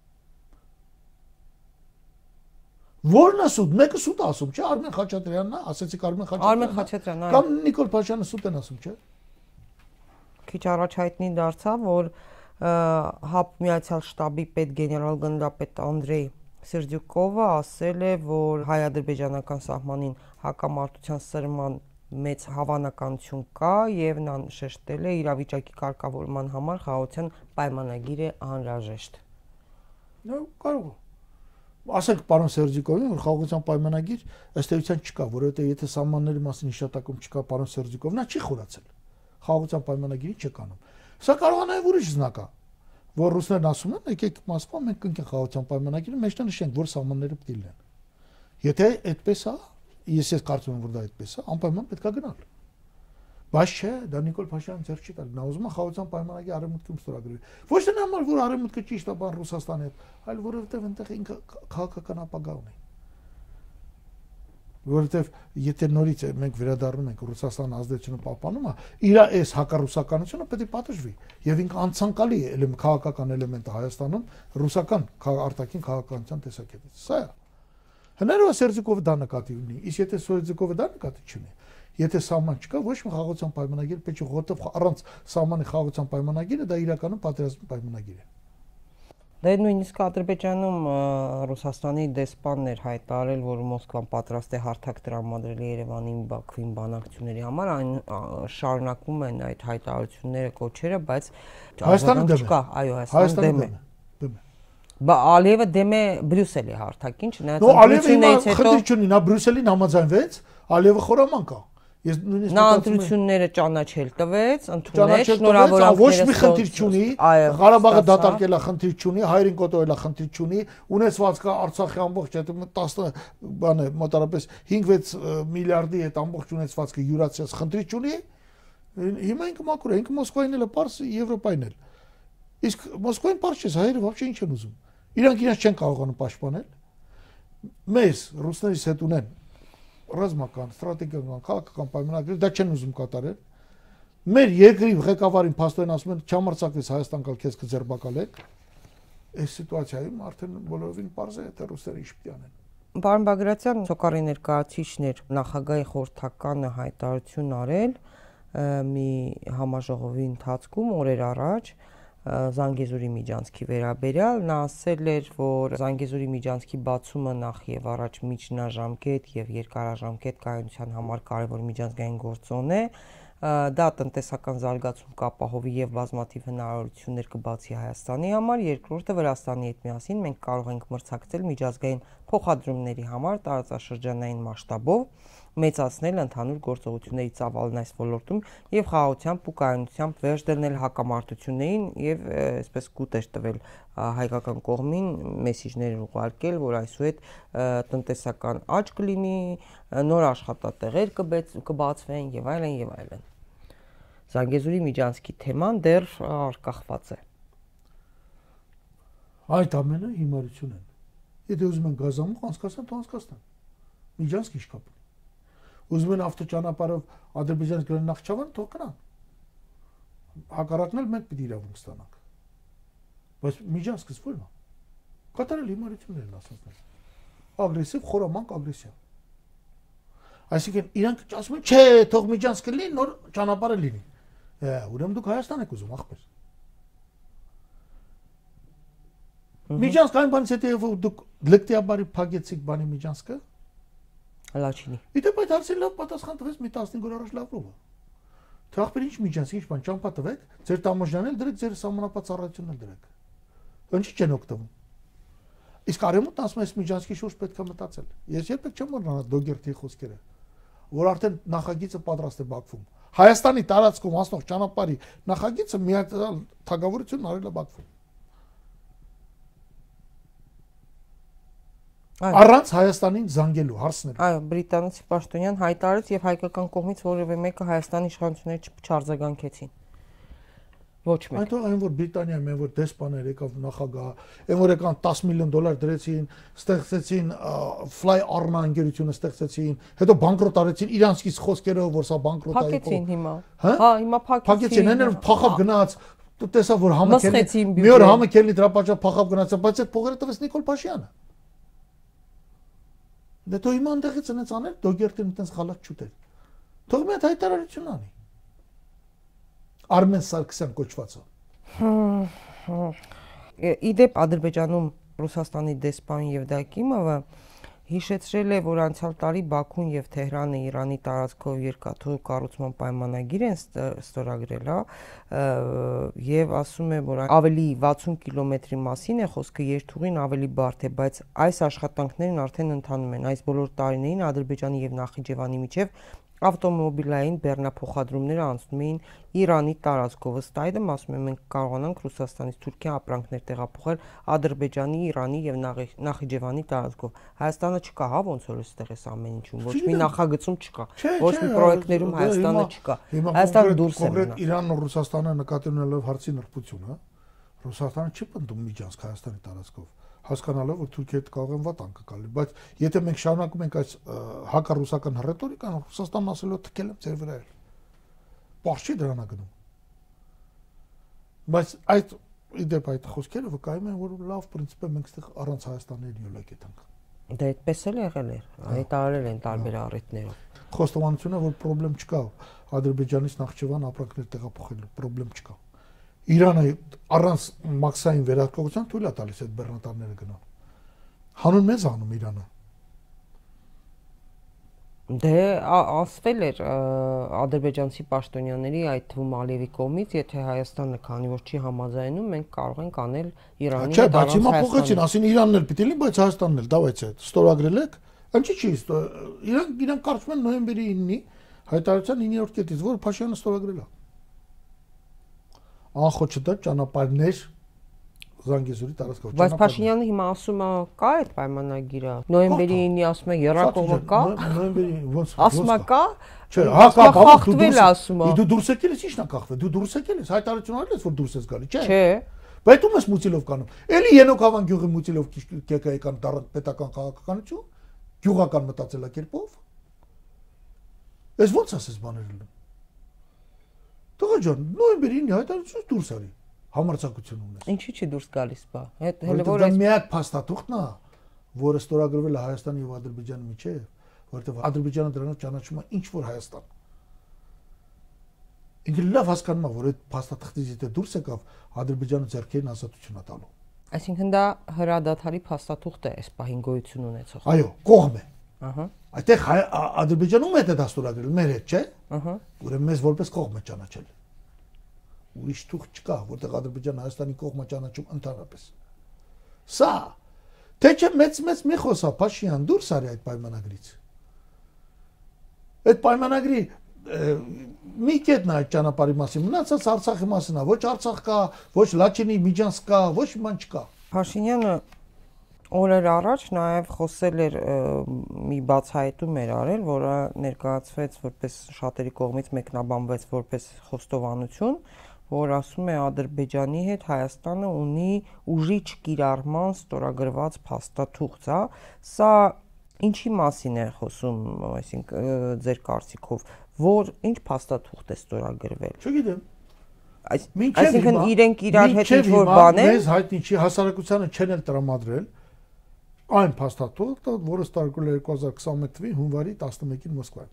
Որն է սուտ, մեկը սուտ ասում, չէ, Արմեն Խաչատրյանն է, ասեցիք Արմեն Խաչատրյանն։ Արմեն Խաչատրյանն, այո։ Կամ Նիկոլ Փաշյանը սուտ են ասում, չէ։ Քիչ առաջ հայտնի դարձավ, որ ՀԱՊ Միացյալ շտաբի պետ գեներալ-գնդապետ Անդրեյ Սերդյուկովը ասել է, որ հայ-ադրբեջանական սահմանին հակամարտության սրման մեծ հավանականություն կա եւ նա շեշտել է իրավիճակի կարգավորման համար խաղաղության պայմանագիր է անհրաժեշտ։ Նո, կարող է։ Ասենք պարոն Սերդյուկովին, որ խաղաղության պայմանագիր ըստ էության չկա, որովհետեւ եթե սահմանների մասին հիշատակում չկա պարոն Սերդյուկովն, նա չի խորացել։ Խաղաղության պայմանագիրի չկանում։ Սա կարող է նաեւ ուրիշ զնակ է, որ ռուսներն ասում են, եկեք Մոսկվա, մենք կնքենք խաղաղության պայմանագիրը, մեջտեղ նշենք, որ սահմանները պետք է լինեն։ Եթե այդպես է, ես կարծում եմ, որ դա այդպես է, անպայման պետք է գնալ։ Բայց չէ, դա Նիկոլ Փաշինյանը ձեռք չի տալի։ Նա ուզում է խաղաղության պայմանագիր արևմուտքում ստորագրի։ Ոչ թե նամալ, որ արևմուտքը ճիշտ է բան Ռուսաստանի հետ, այլ որովհետև այնտեղ ինքը քաղաքական ապագա ունի։ Որովհետև եթե նորից մենք վերադառնում ենք Ռուսաստանի ազդեցությունը պահպանում է, իր այս հակառուսականությունը պետք է պատժվի։ Եվ ինքը անցանկալի է քաղաքական էլեմենտը Հայաստանում ռուսական արտաքին քաղաքականության տեսակետից։ Սա է։ Հնարավոր է Սերձիկովը դա նկատի ունի, իսկ եթե Սերձիկովը դա նկատի չունի, եթե սահման չկա, ոչ մի խաղաղության պայմանագիր պետք է որտեղ առանց սահմանի խաղաղության պայմանագիրը դա իրականում պատերազմի պայմանագիր է։ Դե նույնիսկ Ադրբեջանում Ռուսաստանի դեսպանն էր հայտարարել, որ Մոսկվան պատրաստ է հարթակ տրամադրել Երևանին, Բաքվին բանակցությունների համար, այն շարունակում են այդ հայտարարությունները, կոչերը, բայց Հայաստանը դեմ է։ Այո, Հայաստանը դեմ է։ Բա Ալիևը դեմ է Բրյուսելի հարթակին, չնայած ընտրություններից հետո խնդիր չունի, նա Բրյուսելին համաձայնվեց, Ալիևը խորամանկ է։ Ես նույնիսկ նա ընտրությունները ճանաչել տվեց, ընդունեց, շնորհավորանքները ոչ մի խնդիր չունի, Ղարաբաղը դատարկել է խնդիր չունի, հայերին կոտորել է խնդիր չունի, ունեցվածքը Արցախի ամբողջ այդ 10 բան է, մոտարապես 5-6 միլիարդի այդ ամբողջ ունեցվածքը յուրացած խնդիր չունի։ Հիմա ինքը մաքուր է, ինքը Մոսկվային էլ է, պարզ Եվրոպային էլ։ Իսկ Մոսկվային պարզ չէ, հայերը ոչ ինչ են ուզում։ Իրանք իրենց չեն կարողանում պաշտպանել։ Մեզ ռուսներից հետ ունեն ռազմական, ստրատեգիական, քաղաքական պայմանագրեր, դա չեն ուզում կատարել։ Մեր երկրի ղեկավարին փաստորեն ասում են չամարցակվես Հայաստան գալ քեզ կձերբակալեք։ Այս սիտուացիայում արդեն բոլորովին պարզ է, թե ռուսերը ինչ պիտի անեն։ Պարոն Բագրատյան, Սոկարի ներկայացուցիչն էր նախագահի խորհրդականը հայտարարություն արել մի համաժողովի ընթացքում օրեր առաջ Զանգեզուրի միջանցքի վերաբերյալ, նա ասել էր, որ Զանգեզուրի միջանցքի բացումը նախ եւ առաջ միջնաժամկետ եւ երկարաժամկետ կայունության համար կարեւոր միջազգային գործոն է, դա տնտեսական զարգացում կապահովի եւ բազմաթիվ հնարավորություններ կբացի Հայաստանի համար, երկրորդը Վրաստանի հետ միասին մենք կարող ենք մրցակցել միջազգային փոխադրումների համար տարածաշրջանային մասշտաբով, մեծացնել ընդհանուր գործողությունների ծավալն այս ոլորտում եւ խաղաղությամբ ու կայունությամբ վերջ դնել հակամարտություններին եւ այսպես կուտեր տվել հայկական կողմին մեսիջներ ուղարկել, որ այսուհետ տնտեսական աճ կլինի, նոր աշխատատեղեր կբացվեն եւ այլն եւ այլն։ Զանգեզուրի միջանցքի թեման դեռ արկախված է։ Այդ ամենը հիմարություն են։ Եթե ուզում են գազամուղ անցկացնեն, то անցկացնեն։ Միջանցք ինչ կապ ունի։ Ուզում են ավտոճանապարհով Ադրբեջանից գնան Նախճավան, թող գնան։ Հակառակն էլ մենք պիտի իրավունք ստանանք։ Բայց միջանցքս ո՞րն է։ Կատարել հիմարություններ են ասածներ։ Ագրեսիվ, խորամանկ ագրեսիա։ Այսինքն իրանք ասում են, չէ, թող միջանցքը լինի, նոր ճանապարհը լինի։ Ուրեմն դուք Հայաստան եք ուզում, ախպեր։ Միջանցք այն բանից հետո դուք լկտիաբարի փակեցիք բանի միջանցքը։ Լաչինի։ Իդեպ այդ հարցին լավ պատասխան տվեց մի 15 օր առաջ Լավրովը։ Թե ախպեր ինչ միջանցք, ինչ բան ճամփա տվեք, ձեր տամոժյանել դրեք, ձեր սահմանապատ ծառայությունն դրեք։ Ինչի՞ չեն օգտվում։ Իսկ արևմուտքն ասում է, այս միջանցքի շուրջ պետք է մտածել։ Ես երբեք չեմ մոռանա Դոգերտի խոսքերը, որ արդեն նախագիծը պատրաստ է Բաքվում։ Հայաստանի տարածքում անցնող ճանապարհի նախագիծը միացյալ թագավորությունն արել է Բաքվում։ Առանց Հայաստանին զանգելու հարցներ։ Այո, բրիտանացի պաշտոնյան հայտարարեց եւ հայկական կողմից որևէ մեկը Հայաստանի իշխանությունները չարձագանքեցին։ Ոչ մեկ։ Այնտեղ այն որ Բրիտանիայում են որ դեսպաներ եկավ նախագահ, այն որ եկան $10 միլիոն դրեցին, ստեղծեցին Fly Arna ընկերությունը ստեղծեցին, հետո բանկրոտ արեցին իրանցից խոսքերով որ սա բանկրոտ է։ Փակեցին հիմա։ Հա, հիմա փակեցին, այն փախավ գնաց, տեսա որ համակելի, մի օր համակելի դրա պատճառ փախավ գնաց, բայց այդ փողերը տվեց Նիկոլ Փաշինյանը։ Դե թող հիմա այնտեղից այնց անել, Դոգերտին այնց խալած չուտել։ Թող մի հատ հայտարարություն անի։ Արմեն Սարգսյան կոչվածը։ Իդեպ Ադրբեջանում Ռուսաստանի դեսպան Եվդոկիմովը հիշեցրել է, որ անցյալ տարի Բաքուն եւ Թեհրանը Իրանի տարածքով երկաթուղի կառուցման պայմանագիր են ստորագրել, եւ ասում է, որ ավելի 60 կիլոմետրի մասին է խոսքը, երթուղին ավելի բարդ է, բայց այս աշխատանքներն արդեն ընթանում են։ Այս բոլոր տարիներին Ադրբեջանի եւ Նախիջևանի միջև ավտոմոբիլային բեռնափոխադրումները անցնում էին Իրանի տարածքով, ըստ այդմ ասում եմ մենք կարողանանք Ռուսաստանից Թուրքիա ապրանքներ տեղափոխել Ադրբեջանի, Իրանի եւ Նախիջևանի տարածքով։ Հայաստանը չկա, հա, ոնց որ այստեղ էս ամեն ինչում, ոչ մի նախագծում չկա, ոչ մի պրոյեկտներում Հայաստանը չկա։ Հայաստանը դուրս է մնա։ Իրանն ու Ռուսաստանը նկատի ունելով հարցի նրբությունը, Ռուսաստանը չի պնդում Միջանցք Հայաստանի տարածքով, հասկանալով որ Թուրքիայի հետ կարող են վատ անկակալի, բայց եթե մենք շարունակում ենք այս հակառուսական ռետորիկան, Ռուսաստանն ասելու է թքել եմ ձեր վրա էլ։ Պարզ չի դրան գնում։ Բայց այդ իդեպ այդ խոսքերը վկայում են որ լավ պրինցիպ է մենք այդտեղ առանց Հայաստանի ելույթ ենք։ Դե այդպես էլ եղել էր, հայտարարել են տարբեր առիթներով։ Խոստովանությունը որ խնդրեմ չկա, Ադրբեջանից Նախճեվան ապրանքներ տեղափոխելու խնդրեմ չկա։ Իրանը առանց մաքսային վերահսկողության թույլ է տալիս այդ բեռնատարները գնան։ Հանուն մեզ անում Իրանը։ Դե ասվել էր ադրբեջանցի պաշտոնյաների այդ թվում Ալիևի կողմից, եթե Հայաստանը քանի որ չի համաձայնում, մենք կարող ենք անել Իրանի հետ առանց Հայաստանի։ Չէ, բայց հիմա փոխեցին, ասին Իրանն էլ պիտի լինի, բայց Հայաստանն էլ, դավայց է, ստորագրել եք։ Ինչի՞ չի, Իրան կարծում են նոյեմբերի 9-ի հայտարարության 9-րդ կետից, որ Փաշինյանը ստորագրել է։ Անխոչը դա ճանապարհներ Զանգեզուրի տարածքով։ Բայց Փաշինյանը հիմա ասում է կա այդ պայմանագիրը։ Նոյեմբերի 9-ի ասում է երակողը կա։ Նոյեմբերի ոնց ասում է կա։ Չէ, հա կա, խախտվել ասում է։ Դու դուրս եկել ես, ի՞նչն է խախտվել։ Դու դուրս եկել ես, հայտարարություն արել ես, որ դուրս ես գալի, չէ։ Չէ։ Բայց ում ես Մուծիլով կանում։ Էլի Ենոքավան գյուղի Մուծիլով կեկայական պետական քաղաքականություն, գյուղական մտածելակերպով։ Ես ո՞նց ասես բաները։ Տղա ջան, նոյեմբերի 9-ի հայտարարությունից դուրս արի։ Համարձակություն ունես։ Ինչի՞ չի դուրս գալիս բա։ Հələ որ այս միակ փաստաթուղթն է, որը ստորագրվել է Հայաստանի եւ Ադրբեջանի միջեւ, որովհետեւ Ադրբեջանը դրանով ճանաչում է ինչ որ Հայաստան։ Ինքը լավ հասկանում է, որ այդ փաստաթղթից եթե դուրս եկավ, Ադրբեջանը ձեռքերին ազատություն է տալու։ Այսինքն դա հրադադարի փաստաթուղթ է, այս պահին գոյություն ունեցող։ Այո, կողմ է։ Ահա։ Այդտեղ Ադրբեջանում է դա ստորագրել, մեր հետ, չէ։ Ահա։ Ուրեմն մեզ որպես կողմ է ճանաչել։ Ուրիշ թուղթ չկա, որտեղ Ադրբեջանը Հայաստանի կողմը ճանաչում ընդհանրապես։ Սա թե չէ մեծ մի խոսա Փաշինյան դուրս արի այդ պայմանագրից։ Այդ պայմանագրի մի կետն է այդ ճանապարհի մասին, մնացած Արցախի մասին է, ոչ Արցախ կա, ոչ Լաչինի, Միջանցք կա, ոչ մի բան չկա։ Փաշինյանը օրեր առաջ նաև խոսել էր մի բացահայտում էր արել, որը ներկայացվեց որպես շատերի կողմից մեկնաբանվեց որպես խոստովանություն, որ ասում է Ադրբեջանի հետ Հայաստանը ունի ուժի չկիրառման ստորագրված փաստաթուղթ, հա։ Սա ինչի մասին է խոսում, այսինքն ձեր կարծիքով, որ ինչ փաստաթուղթ է ստորագրվել։ Չգիտեմ։ Այսինքն իրենք իրար հետ ինչ-որ բան են։ Մեզ հայտնի չի, հասարակությանը չեն էլ տրամադրել այն փաստաթուղթը, որը ստորագրվել է 2021 թվականի հունվարի 11-ին Մոսկվայում։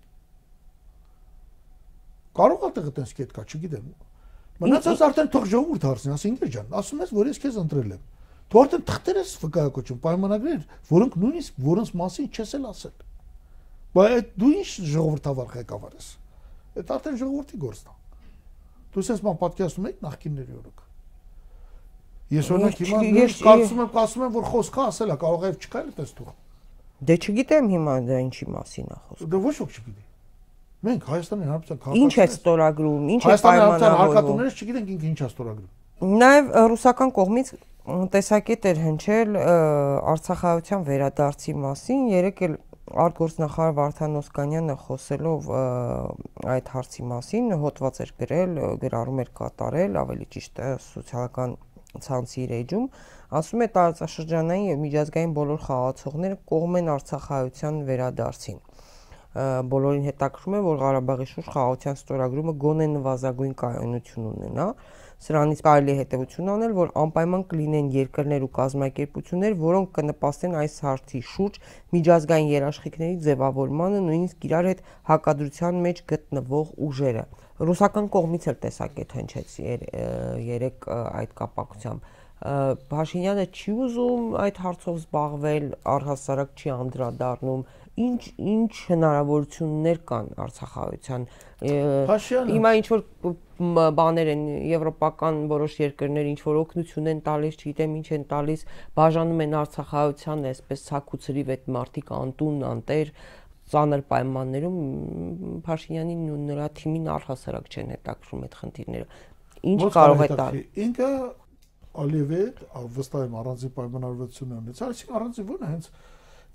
Կարող է տեղը տես կետ կա, չգիտեմ։ Մնացած արդեն թող ժողովուրդ հարցնի, ասի Ինգեր ջան, ասում ես, որ ես քեզ ընտրել եմ։ Դու արդեն թղթեր ես վկայակոչում, պայմանագրեր, որոնք նույնիսկ որոնց մասին չես էլ ասել։ Բայց դու ինչ ժողովրդավար ղեկավար ես։ Այդ արդեն ժողովրդի գործն է։ Դու sense ման պատկերացնում եք նախկինների օրոք։ Ես օրինակ հիմա կարծում եմ, որ խոսքը ասել է, կարող է չկա էլ այդպես թող։ Դե չգիտեմ հիմա դա ինչի մասին է խոսքը։ Դե ոչ ոք չգիտի։ Մենք Հայաստանի Հանրապետության քաղաքացիներ ինչ է ստորագրում, ինչ է պայմանավորվում։ Հայաստանի չգիտենք ինքը ինչ է ստորագրում։ Նաև ռուսական կողմից տեսակետ էր հնչել Արցախայցյան վերադարձի մասին, երեք էլ արտգործնախարար Վարդան Օսկանյանը խոսելով այդ հարցի մասին հոդված էր գրառում էր կատարել, ավելի ճիշտ է սոցիալական ցանցի իր էջում, ասում է տարածաշրջանային եւ միջազգային բոլոր խաղացողները կողմ են Արցախայցյան վերադարձին։ Բոլորին հետաքրում է, որ Ղարաբաղի շուրջ խաղաղության ստորագրումը գոնե նվազագույն կայունություն ունենա, սրանից կարելի է հետևություն անել, որ անպայման կլինեն երկրներ ու կազմակերպություններ, որոնք կնպաստեն այս հարցի շուրջ միջազգային երաշխիքների ձևավորմանը, նույնիսկ իրար հետ հակադրության մեջ գտնվող ուժերը։ Ռուսական կողմից էլ տեսակետ հնչեց երեք այդ կապակցությամբ։ Փաշինյանը չի ուզում այդ հարցով զբաղվել, առհասարակ չի անդրադառնում, ինչ հնարավորություններ կան Արցախայցյան։ Հիմա ինչ որ բաներ են եվրոպական որոշ երկրներ ինչ որ օգնություն են տալիս, չգիտեմ ինչ են տալիս, բաժանում են Արցախայցյանը, այսպես ցակուցրիվ այդ մարտիկ անտուն, անտեր, ծանր պայմաններում Փաշինյանին ու նրա թիմին առհասարակ չեն հետաքրում այդ խնդիրները։ Ինչ կարող է տալ։ Ինքը Ալիևի վստահ եմ առանձին պայմանավորվածություն ունեցել, այսինքն առանձին ո՞րն է հենց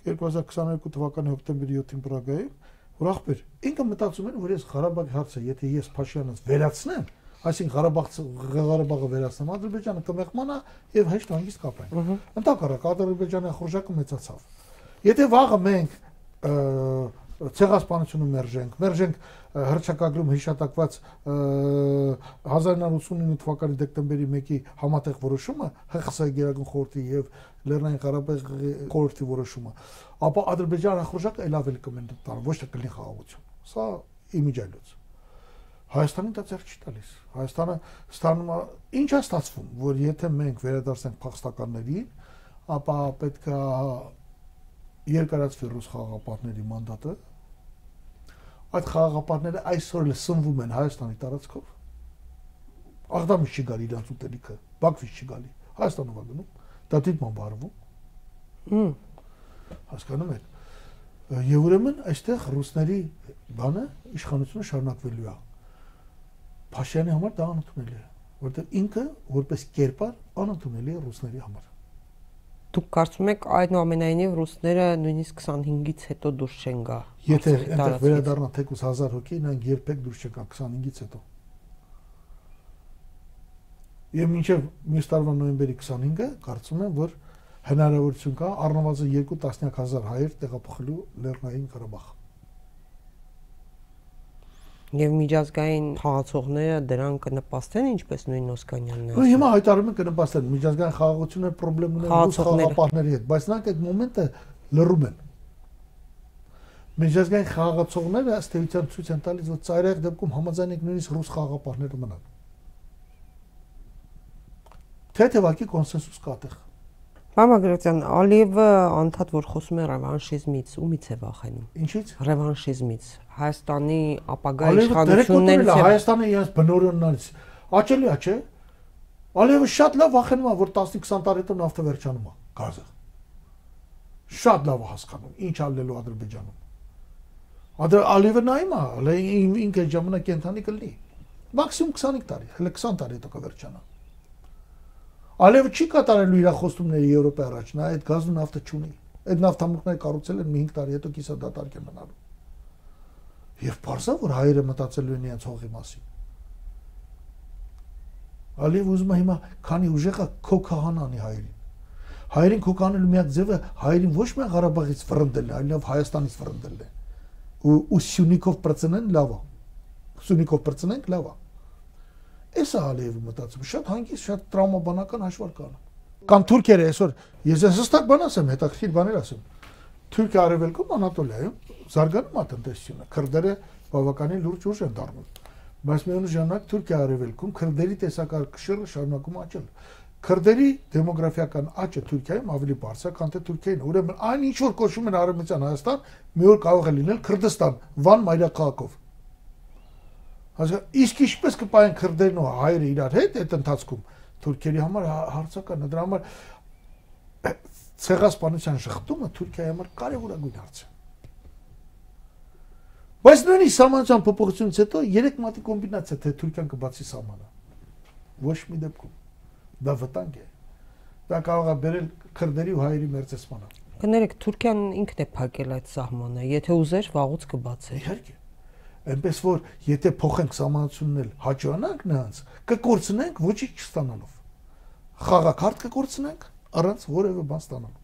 2022 թվականի հոկտեմբերի 7-ին Պրագայում, որ ախպեր, ինքը մտածում են, որ ես Ղարաբաղի հարցը, եթե ես Փաշինյանից վերացնեմ, այսինքն Ղարաբաղը վերացնեմ, Ադրբեջանը կմեղմանա եւ հեշտ հանգիստ կապեն։ Ընդհանրապես Ադրբեջանի խորժակը մեծացավ։ Եթե վաղը մենք ցեղասպանությունը մերժենք հռչակագրում հիշատակված 1989 թվականի դեկտեմբերի 1-ի համատեղ որոշումը ՀԽՍՀ Գերագույն խորհրդի եւ Լեռնային Ղարաբաղի խորհրդի որոշումը, ապա Ադրբեջանի խորժակը ել ավելի կմենտան, ոչ թե կլինի խաղաղություն։ Սա իմիջայլոց։ Հայաստանին դա ձեռք չի տալիս։ Հայաստանը ստանում է, ինչ է ստացվում, որ եթե մենք վերադարձենք փախստականներին, ապա պետք է երկարացվի ռուս խաղաղապահների մանդատը։ Այդ խաղաղապահները այսօր էլ սնվում են Հայաստանի տարածքով։ Աղդամից չի գալի իրանց ուտելիքը, Բաքվից չի գալի, Հայաստանով է գնում, դա դիտման բարվում։ Հասկանում եք։ Եվ ուրեմն այստեղ ռուսների բանը իշխանությունը շարունակվելու է։ Փաշինյանի համար դա անընդունելի է, որովհետև ինքը որպես կերպար անընդունելի է ռուսների համար։ Դուք կարծում եք այնուամենայնիվ ռուսները նույնիսկ 25-ից հետո դուրս չեն գա։ Եթե այնտեղ վերադառնա թեկուզ 1000 հոգի, նրանք երբեք դուրս չգան 25-ից հետո։ Եվ մինչև մյուս տարվա նոյեմբերի 25-ը կարծում եմ, որ հնարավորություն կա առնվազն 2,000 հայեր տեղափոխելու Լեռնային Ղարաբաղ։ Եվ միջազգային խաղացողները դրան կնպաստեն, ինչպես նույն Օսկանյանն է ասում։ Հիմա հայտարարում են կնպաստեն, միջազգային խաղաղությունը պրոբլեմ ունեն ռուս խաղաղապահների հետ, բայց նրանք այդ մոմենտը լռում են։ Միջազգային խաղացողները ըստ էության ցույց են տալիս, որ ծայրահեղ դեպքում համաձայն են նույնիսկ ռուս խաղաղապահները մնան։ Թեթևակի կոնսենսուս կա այդտեղ։ Պարոն Բագրատյան, Ալիևը անդադ որ խոսում է ռևանշիզմից, ումից է վախենում։ Ինչից։ Ռևանշիզմից։ Հայաստանի ապագա իշխանություններից Հայաստանը իրենց բնօրիններից աճելի է, չէ։ Ալիևը շատ լավ վախենում է, որ 10-20 տարի հետո նավթը վերջանում է գազը։ Շատ լավ հասկանում, ինչ ալելու Ադրբեջանում։ Ալիևը նայում է, ինքը ժամանակ կենթանի կլինի։ Մաքսիմում 25 տարի, հələ 20 տարի հետո կվերջանա։ Ալիևը չի կատարելու իր խոստումները Եվրոպայի առաջ, նա այդ գազն ու նավթը չունի։ Այդ նավթամուտքները կառուցել են մի 5 տարի հետո կիսադատարկ են մնալու։ Եվ բարձա որ հայերը մտածելու են իրենց հողի մասին։ Ալիևը ուզում է հիմա քանի ուժեղ է քոքահան անի հայերին։ Հայերին քոքանելու միակ ձևը հայերին ոչ միայն Ղարաբաղից վռնդելն է, այլև Հայաստանից վռնդելն է։ Ու Սյունիքով պրծնեն լավ է։ Սյունիքով պրծնենք լավ է։ Էս է Ալիևը մտածում, շատ հանգիստ, շատ տրավմաբանական հաշվարկ անում։ Կամ Թուրքիերը այսօր, ես հստակ բան ասեմ, հետաքրքիր բաներ ասեմ։ Թուրքիա արևելքում Անատոլիայում զարգանում է տնտեսությունը, քրդերը բավականին լուրջ ուժ են դառնում։ Բայց միևնույն ժամանակ Թուրքիա արևելքում քրդերի տեսակարգը շարունակում է աճել։ Քրդերի դեմոգրաֆիական աճը Թուրքիայում ավելի բարձր է, քան թե Թուրքիային։ Ուրեմն այն ինչ որ կոչվում են Արևմտյան Հայաստան, մի օր կարող է լինել Քրդստան, Վան մայրաքաղաքով։ Իսկ ինչպես կպայեն քրդերն ու հայերը իրար հետ այդ ընթացքում թուրքերի համար հարցական է, դրա համար ցեղասպանության շղթումը Թուրքիայի համար կարևորագույն հարց է։ Բայց նույնիսկ սահմանության փոփոխությունից հետո 3 մատի կոմբինացիա թե Թուրքիան կբացի սահմանը։ Ոչ մի դեպքում դա վտանգ է։ Դա կարող է բերել քրդերի ու հայերի մերձեցմանը։ Կներեք, Թուրքիան ինքն է փակել այդ սահմանը, եթե ուզեր վաղուց կբացեր։ Իհարկե։ Այնպես որ եթե փոխենք սահմանությունն էլ հաջողանանք նրանց, կկորցնենք ոչինչ չստանալով։ Խաղակարդ կկորցնենք առանց որևէ բան ստանալու։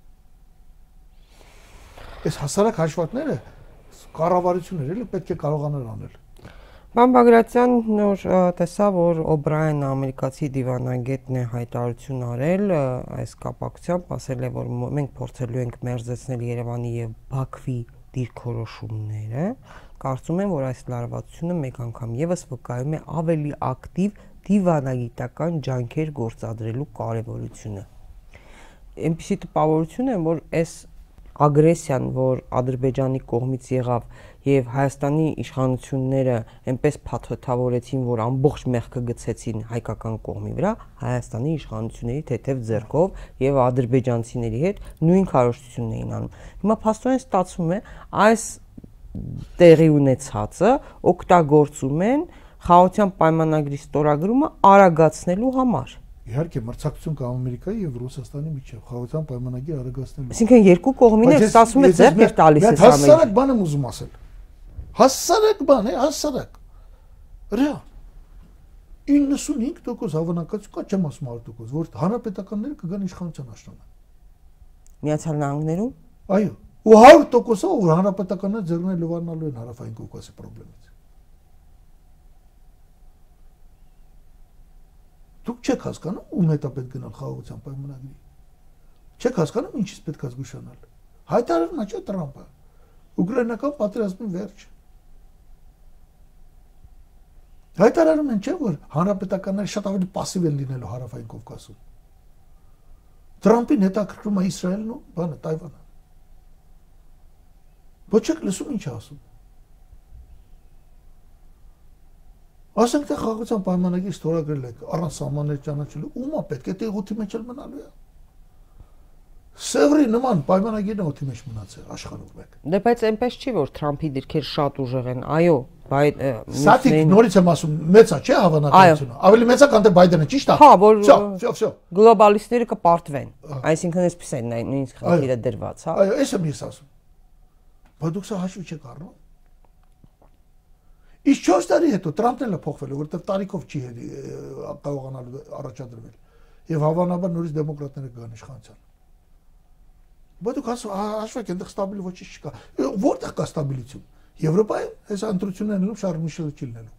Այս հասարակ հաշվարկները կառավարությունները էլ պետք է կարողանան անել։ Պարոն Բագրատյան, նոր տեսա, որ Օբրայեն ամերիկացի դիվանագետն է հայտարարություն արել այս կապակցությամբ, ասել է, որ մենք փորձելու ենք մերձեցնել Երևանի եւ Բաքվի դիրքորոշումները։ Կարծում եմ, որ այս լարվածությունը մեկ անգամ եւս վկայում է ավելի ակտիվ դիվանագիտական ջանքեր գործադրելու կարեւորությունը։ Այնպիսի տպավորություն է, որ այս ագրեսիան, որ Ադրբեջանի կողմից եղավ եւ Հայաստանի իշխանությունները այնպես փաթեթավորեցին, որ ամբողջ մեղքը գցեցին հայկական կողմի վրա, Հայաստանի իշխանությունների թեթև ձեռքով եւ ադրբեջանցիների հետ նույն քարոզությունն էին անում։ Հիմա փաստորեն ստացվում է այս տեղի ունեցածը օգտագործում են խաղաղության պայմանագրի ստորագրումը արագացնելու համար։ Իհարկե մրցակցություն կա Ամերիկայի եւ Ռուսաստանի միջեւ խաղաղության պայմանագիր արագացնելու։ Այսինքն երկու կողմին էլ ասում է ձեռք է տալիս այս ամենը։ Հասարակ բան եմ ուզում ասել։ Հասարակ բան է, հասարակ։ Ռեալ 95% հավանականություն կա, չեմ ասում 100%, որ հանրապետականները կգան իշխանության աշնանը։ Միացյալ Նահանգներում։ Այո, ու 100%-ը որ հանրապետականները ձեռները լվանալու են Հարավային Կովկասի խնդրից։ Դուք չեք հասկանում ում հետ է պետք գնալ խաղաղության պայմանագրի։ Չեք հասկանում ինչից պետք է զգուշանալ։ Հայտարարում է չէ Տրամպը։ Ուկրաինական պատերազմի վերջ։ Հայտարարում են չէ որ հանրապետականները շատ ավելի пассив են լինելու Հարավային Կովկասում։ Տրամպին հետաքրքրում է Իսրայելն ու բանը Թայվանը։ Ոչ եք լսում ինչ ասում։ Ասենք թե խաղաղության պայմանագիր ստորագրել եք առանց սահմաններ ճանաչելու, ում է պետք է տեղոթի մեջ էլ մնալու է։ Սևրի նման պայմանագիրն օթի մեջ մնացել աշխարհում մեկ։ Դե բայց այնպես չի որ Թրամփի դիրքերը շատ ուժեղ են, այո, Սաթիկ նորից եմ ասում, մեծ է, չէ՞ հավանականությունը։ Ավելի մեծ է, քան թե Բայդենը, ճիշտ է։ Հա, որ Всё։ գլոբալիստները կպարտվեն։ Այսինքն այսպես են նույնիսկ խնդիրը դրված, հա։ Այո, այս եմ ես ասում։ Բայց դուք սա հաշվի չեք առնում։ Իսկ 4 տարի հետո Տրամպն էլ է փոխվել, որովհետև տարիքով չի կարողանալու առաջադրվել։ Եվ հավանաբար նորից դեմոկրատները կգան իշխանության։ Բայց դուք հաշվեք, այնտեղ ստաբիլ ոչինչ չկա։ Որտեղ կա ստաբիլիություն։ Եվրոպայում այս ընտրություններն են Շարլ Միշելը չի լինելու։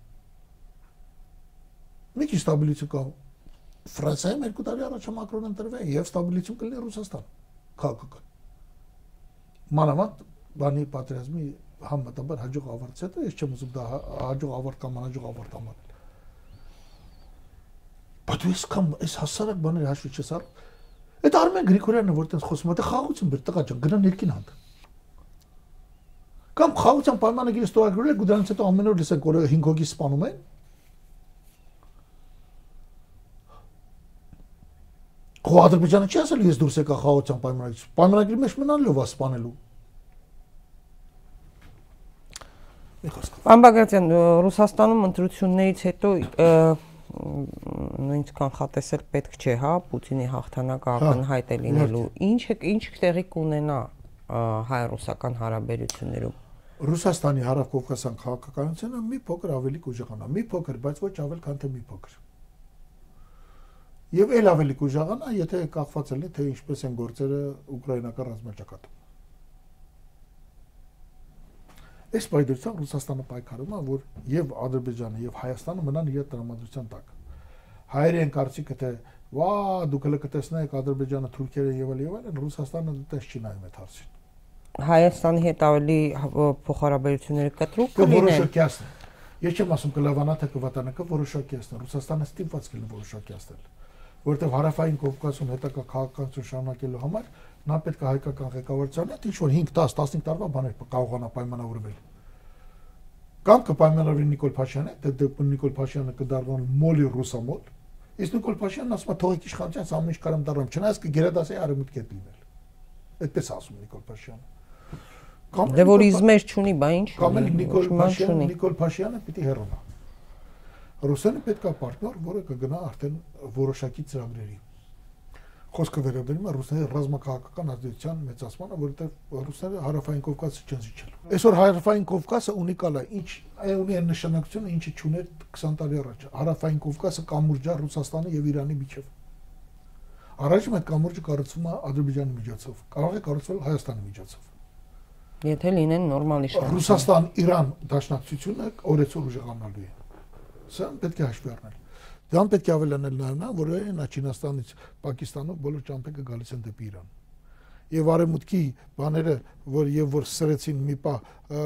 Մի քիչ ստաբիլիություն կա Ֆրանսիայում 2 տարի առաջ Մակրոնը ընտրվել եւ ստաբիլիություն կլինի Ռուսաստան։ Քաղաքական։ Մանավանդ բանի պատերազմի համեմատաբար հաջող ավարտից հետո ես չեմ ուզում դա հաջող ավարտ կամ անհաջող ավարտ անել։ Բայց ես կամ այս հասարակ բաները հաշվի չես առնում։ Այդ Արմեն Գրիգորյանը որ տես խոսում է, դա խաղաղություն բեր տղա ջան, գնա ներքին հանդ։ Կամ խաղաղության պայմանագիրը ստորագրել եք ու դրանից հետո ամեն օր լսենք որ 5 հոգի սպանում են։ Խո Ադրբեջանը չի ասել ես դուրս եկա խաղաղության պայմանագրից։ Պայմանագրի մեջ մնալով է սպանելու։ Պարոն Բագրատյան, Ռուսաստանում ընտրություններից հետո նույնիսկ կանխատեսել պետք չէ, հա, Պուտինի հաղթանակը ակնհայտ է լինելու։ Ինչ տեղի կունենա հայ-ռուսական հարաբերություններում։ Ռուսաստանի հարավ-կովկասյան քաղաքականությունը մի փոքր ավելի կուժեղանա, մի փոքր, բայց ոչ ավել քան թե մի փոքր։ Եվ ել ավելի կուժեղանա, եթե կախված լինի թե ինչպես են գործերը ուկրաինական ռազմաճակատում։ Այս պայմանությամբ Ռուսաստանը պայքարում է, որ եւ Ադրբեջանը եւ Հայաստանը մնան իր տրամադրության տակ։ Հայերը են կարծիքը թե վա դուք հələ կտեսնեք Ադրբեջանը, Թուրքիան եւ այլն, Ռուսաստանը դες չի նայում այդ հարցին։ Հայաստանի հետ ավելի փոխհարաբերությունները կտրուկ կլինեն։ Որոշակիացն։ Ես չեմ ասում կլավանա թե կվատանակը որոշակիացն։ Ռուսաստանը ստիպված կլինի որոշակիացնել, որովհետեւ հարավային Կովկասում հետագա քաղաքականություն շարունակելու համար նա պետք է հայկական ղեկավարությանը ինչ որ 5-10-15 տարվա բաներ կարողանա պայմանավորվել։ Կամ կպայմանավորվի Նիկոլ Փաշյանը, դե Նիկոլ Փաշյանը կդառնա մոլի ռուսամոլ, իսկ Նիկոլ Փաշյանն ասում է թողեք իշխանության ամեն ինչ կարամ դառնամ, չնայած կգերադասի արևմուտք հետ լինել։ Այդպես ասում Նիկոլ Փաշյանը։ Դե որ իզմեր չունի, բա ինչ։ Կամ էլ Նիկոլ Փաշյանը պիտի հեռանա։ Ռուսաստանը պետք է պարտներ, որը կգնա արդեն որոշակի ծրագրերի։ Խոսքը վերաբերում է Ռուսների ռազմաքաղաքական ազդեցության մեծացմանը, որովհետև Ռուսները հարավային Կովկասը չեն զիջել։ Այսօր հարավային Կովկասը ունիկալ է, ինչ ունի այն նշանակությունը, ինչը չուներ 20 տարի առաջ։ Հարավային Կովկասը կամուրջ է Ռուսաստանի եւ Իրանի միջեւ։ Առաջում այդ կամուրջը կառուցվում է Ադրբեջանի միջոցով, կարող է կառուցվել Հայաստանի միջոցով։ Եթե լինեն նորմալ իշխանություն։ Ռուսաստան-Իրան դաշնակցությունը օրեցօր ուժեղանալու է։ Սա պետք է հաշվի առնել։ Դրան պետք է ավելանել նաև նա, որ նա Չինաստանից Պակիստանով բոլոր ճամփեքը գալիս են դեպի Իրան։ Եվ արևմուտքի բաները, որ սրեցին մի պահ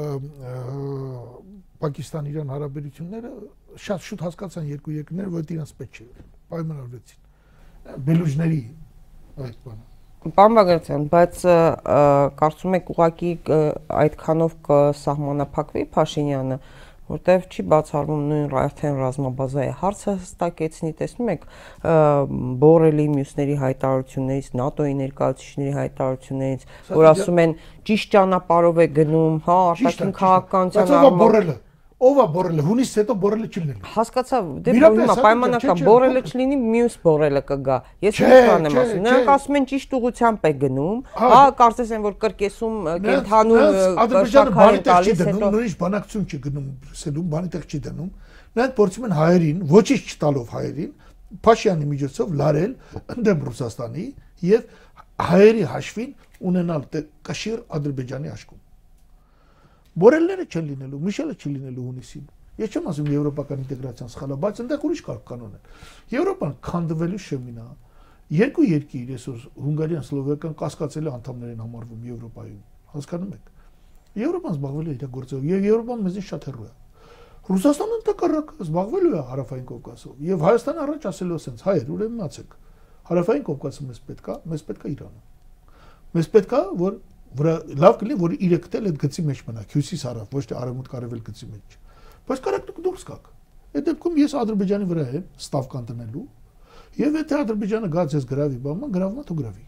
Պակիստան-Իրան հարաբերությունները, շատ շուտ հասկացան երկու երկրները, որ դրանց պետք չէ, պայմանավորվեցին։ Բելուջների այդ բանը։ Պարոն Բագրատյան, բայց կարծում եք ուղղակի այդքանով կսահմանափակվի Փաշինյանը, որտեվ չի բացառվում նույն արդեն ռազմաբազայի հարցը հստակեցնի, տեսնում եք Բորելի մյուսների հայտարարություններից, ՆԱՏՕ-ի ներկայացուցիչների հայտարարություններից, որ ասում են ճիշտ ճանապարհով է գնում, հա, արտաքին քաղաքականության առումով։ Ով է բորելը, հունից հետո բորելը չի լինելու։ Հասկացա, դե հիմա պայմանական բորելը չլինի, մյուս բորելը կգա։ Ես ինչ բան եմ ասում, նրանք ասում են ճիշտ ուղղությամբ է գնում, հա, կարծես են որ կրկեսում կենթանում շաքարը տալիս հետո նույնիսկ բանակցություն չի գնում Բրյուսելում, բանի տեղ չի դնում։ Նրանք փորձում են հայերին, ոչինչ չտալով հայերին, Փաշինյանի միջոցով լարել ընդդեմ Ռուսաստանի եւ հայերի հաշվին ունենալ կշիռ Ադրբեջանի աշկում։ Բորելները չեն լինելու, Միշելը չի լինելու հունիսին։ Ես չեմ ասում եվրոպական ինտեգրացիան սխալ է, բայց այնտեղ ուրիշ կանոն է։ Եվրոպան քանդվելու շեմին է։ Երկու երկիր այսօր Հունգարիան, Սլովակիան կասկածելի անդամներ են համարվում Եվրոպայում։ Հասկանում եք։ Եվրոպան զբաղվելու է իր գործով, եւ Եվրոպան մեզից շատ հեռու է։ Ռուսաստանը ընդհակառակը զբաղվելու է Հարավային Կովկասով, եւ Հայաստանը առաջ ասելու է ասենց, հայեր, ուրեմն մացեք։ Հարավային Կովկասը մեզ պետք է Իրանը։ Մեզ պետք է որ լավ կլինի որ իրը գտել այդ գծի մեջ մնա, հյուսիս-հարավ, ոչ թե արևմուտք-արևել գծի մեջ։ Բայց կարեք դուք դուրս գաք։ Այդ դեպքում ես Ադրբեջանի վրա եմ ստավկան տնելու, եւ եթե Ադրբեջանը գա ձեզ գրավի, բամա գրավնա თუ գրավի։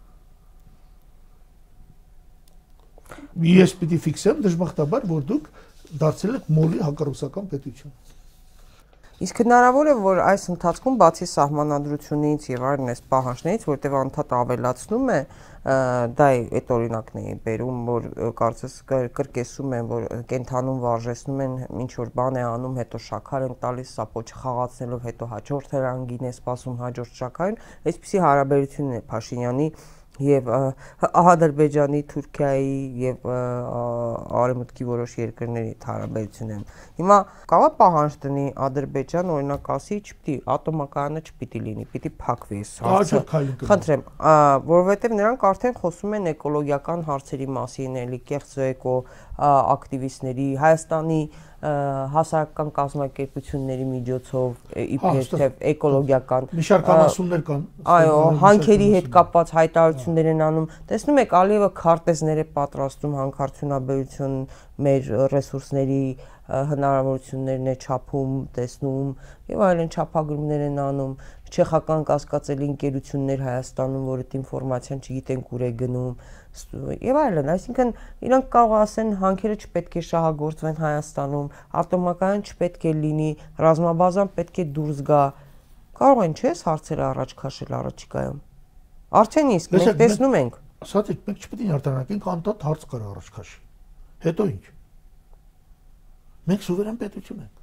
Ես պիտի ֆիքսեմ դժբախտաբար, որ դուք դարձել եք մոլի հակառուսական պետություն։ Իսկ հնարավոր է որ այս ընթացքում բացի սահմանադրությունից եւ այլն այս պահանջներից, որտեղ անդադ ավելացնում է, դա այդ օրինակն է բերում, որ կարծես կրկեսում են, որ կենթանում վարժեցնում են, ինչ որ բան է անում, հետո շաքար են տալիս, սապոչը խաղացնելով, հետո հաջորդ հրանգին է սպասում հաջորդ շաքարին, այսպիսի հարաբերությունն է Փաշինյանի եւ Ադրբեջանի, Թուրքիայի եւ արևմուտքի որոշ երկրների հարաբերությունն։ Հիմա կարող է պահանջ դնի Ադրբեջան, օրինակ ասի, չպիտի ատոմակայանը չպիտի լինի, պիտի փակվի այս հարցը։ Խնդրեմ, որովհետեւ նրանք արդեն խոսում են էկոլոգիական հարցերի մասին, էլի կեղծո էկո ակտիվիստների, Հայաստանի հասարակական կազմակերպությունների միջոցով իբր թե էկոլոգիական մի շարք անասուններ կան։ Այո, հանքերի հետ կապված հայտարարություններ են անում։ Տեսնում եք, Ալիևը քարտեզներ է պատրաստում հանքարդյունաբերություն, մեր ռեսուրսների հնարավորություններն է չափում, տեսնում եւ այլն չափագրումներ են անում։ Չեխական կասկածելի ընկերություններ Հայաստանում, որ այդ ինֆորմացիան չգիտենք ուր է գնում եւ այլն, այսինքն իրանք կարող ասեն հանքերը չպետք է շահագործվեն Հայաստանում, ատոմակայան չպետք է լինի, ռազմաբազան պետք է դուրս գա։ Կարող են չէ՞ հարցերը առաջ քաշել առաջիկայում։ Արդեն իսկ մենք տեսնում ենք։ Ասացիք, մենք չպետք է արտանանքենք անդադ հարց կար առաջ քաշի։ Հետո ինչ։ Մենք սուվերեն պետություն ենք։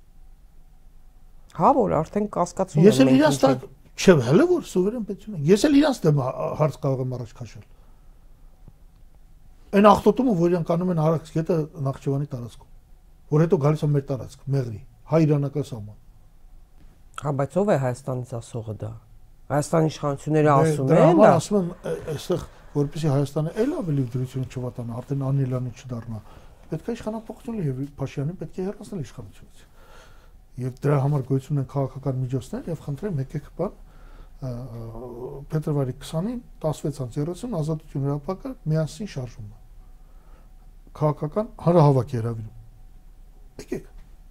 Հա, որ արդեն կասկածում են։ Ես էլ իրանց տակ չէ, հələ որ սուվերեն պետություն ենք։ Ես էլ իրանց դեմ հարց կարող եմ առաջ քաշել։ Այն աղտոտումը, որ իրանք անում են Արաքս գետը Նախճեվանի տարածքում, որ հետո գալիս է մեր տարածք, Մեղրի, հայ-իրանական սահման։ Հա, բայց ով է Հայաստանից ասողը դա։ Հայաստանի իշխանությունները ասում են, դա համար ասում են, այստեղ որպեսզի Հայաստանը այլ ավելի դրություն չվատանա, արդեն անելանի չդառնա, պետք է իշխանապողություն լինի եւ Փաշինյանին պետք է հեռացնել իշխանությունից։ Եվ դրա համար գոյություն են քաղաքական միջոցներ եւ խնդրեմ եկեք բան փետրվարի 20-ին 16:30 Ազատություն հրապարակը միասին շարժում է։ Քաղաքական հանրահավաք է հրավիրում։ Եկեք։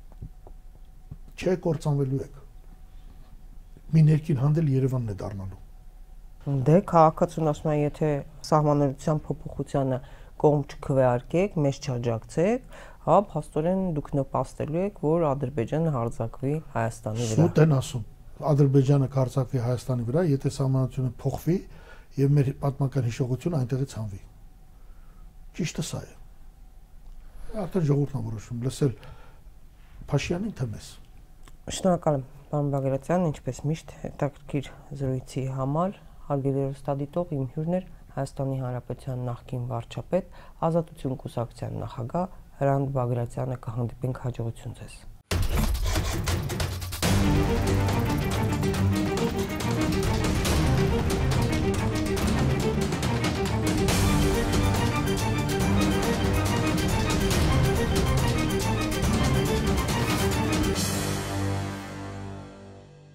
Չէ կործանվելու եք։ Մի ներքին հանդել Երևանն է դառնալու։ Դե քաղաքացուն ասում է, եթե սահմանադրության փոփոխությանը կողմ չքվեարկեք, մեզ չաջակցեք, հա, փաստորեն դուք նպաստելու եք, որ Ադրբեջանը հարձակվի Հայաստանի վրա։ Սուտ են ասում, Ադրբեջանը կհարձակվի Հայաստանի վրա, եթե սահմանադրությունը փոխվի եւ մեր պատմական հիշողությունը այնտեղից հանվի։ Ճիշտը սա է։ Արդեն ժողովուրդն է որոշում, լսել Փաշինյանին թե մեզ։ Շնորհակալ եմ, պարոն Բագրատյան, ինչպես միշտ հետաքրքիր զրույցի համար, հարգելի հեռուստադիտող, իմ հյուրն էր Հայաստանի Հանրապետության նախկին վարչապետ, Ազատություն կուսակցության նախագահ Հրանտ Բագրատյանը։ Կհանդիպենք հաջողություն ձեզ։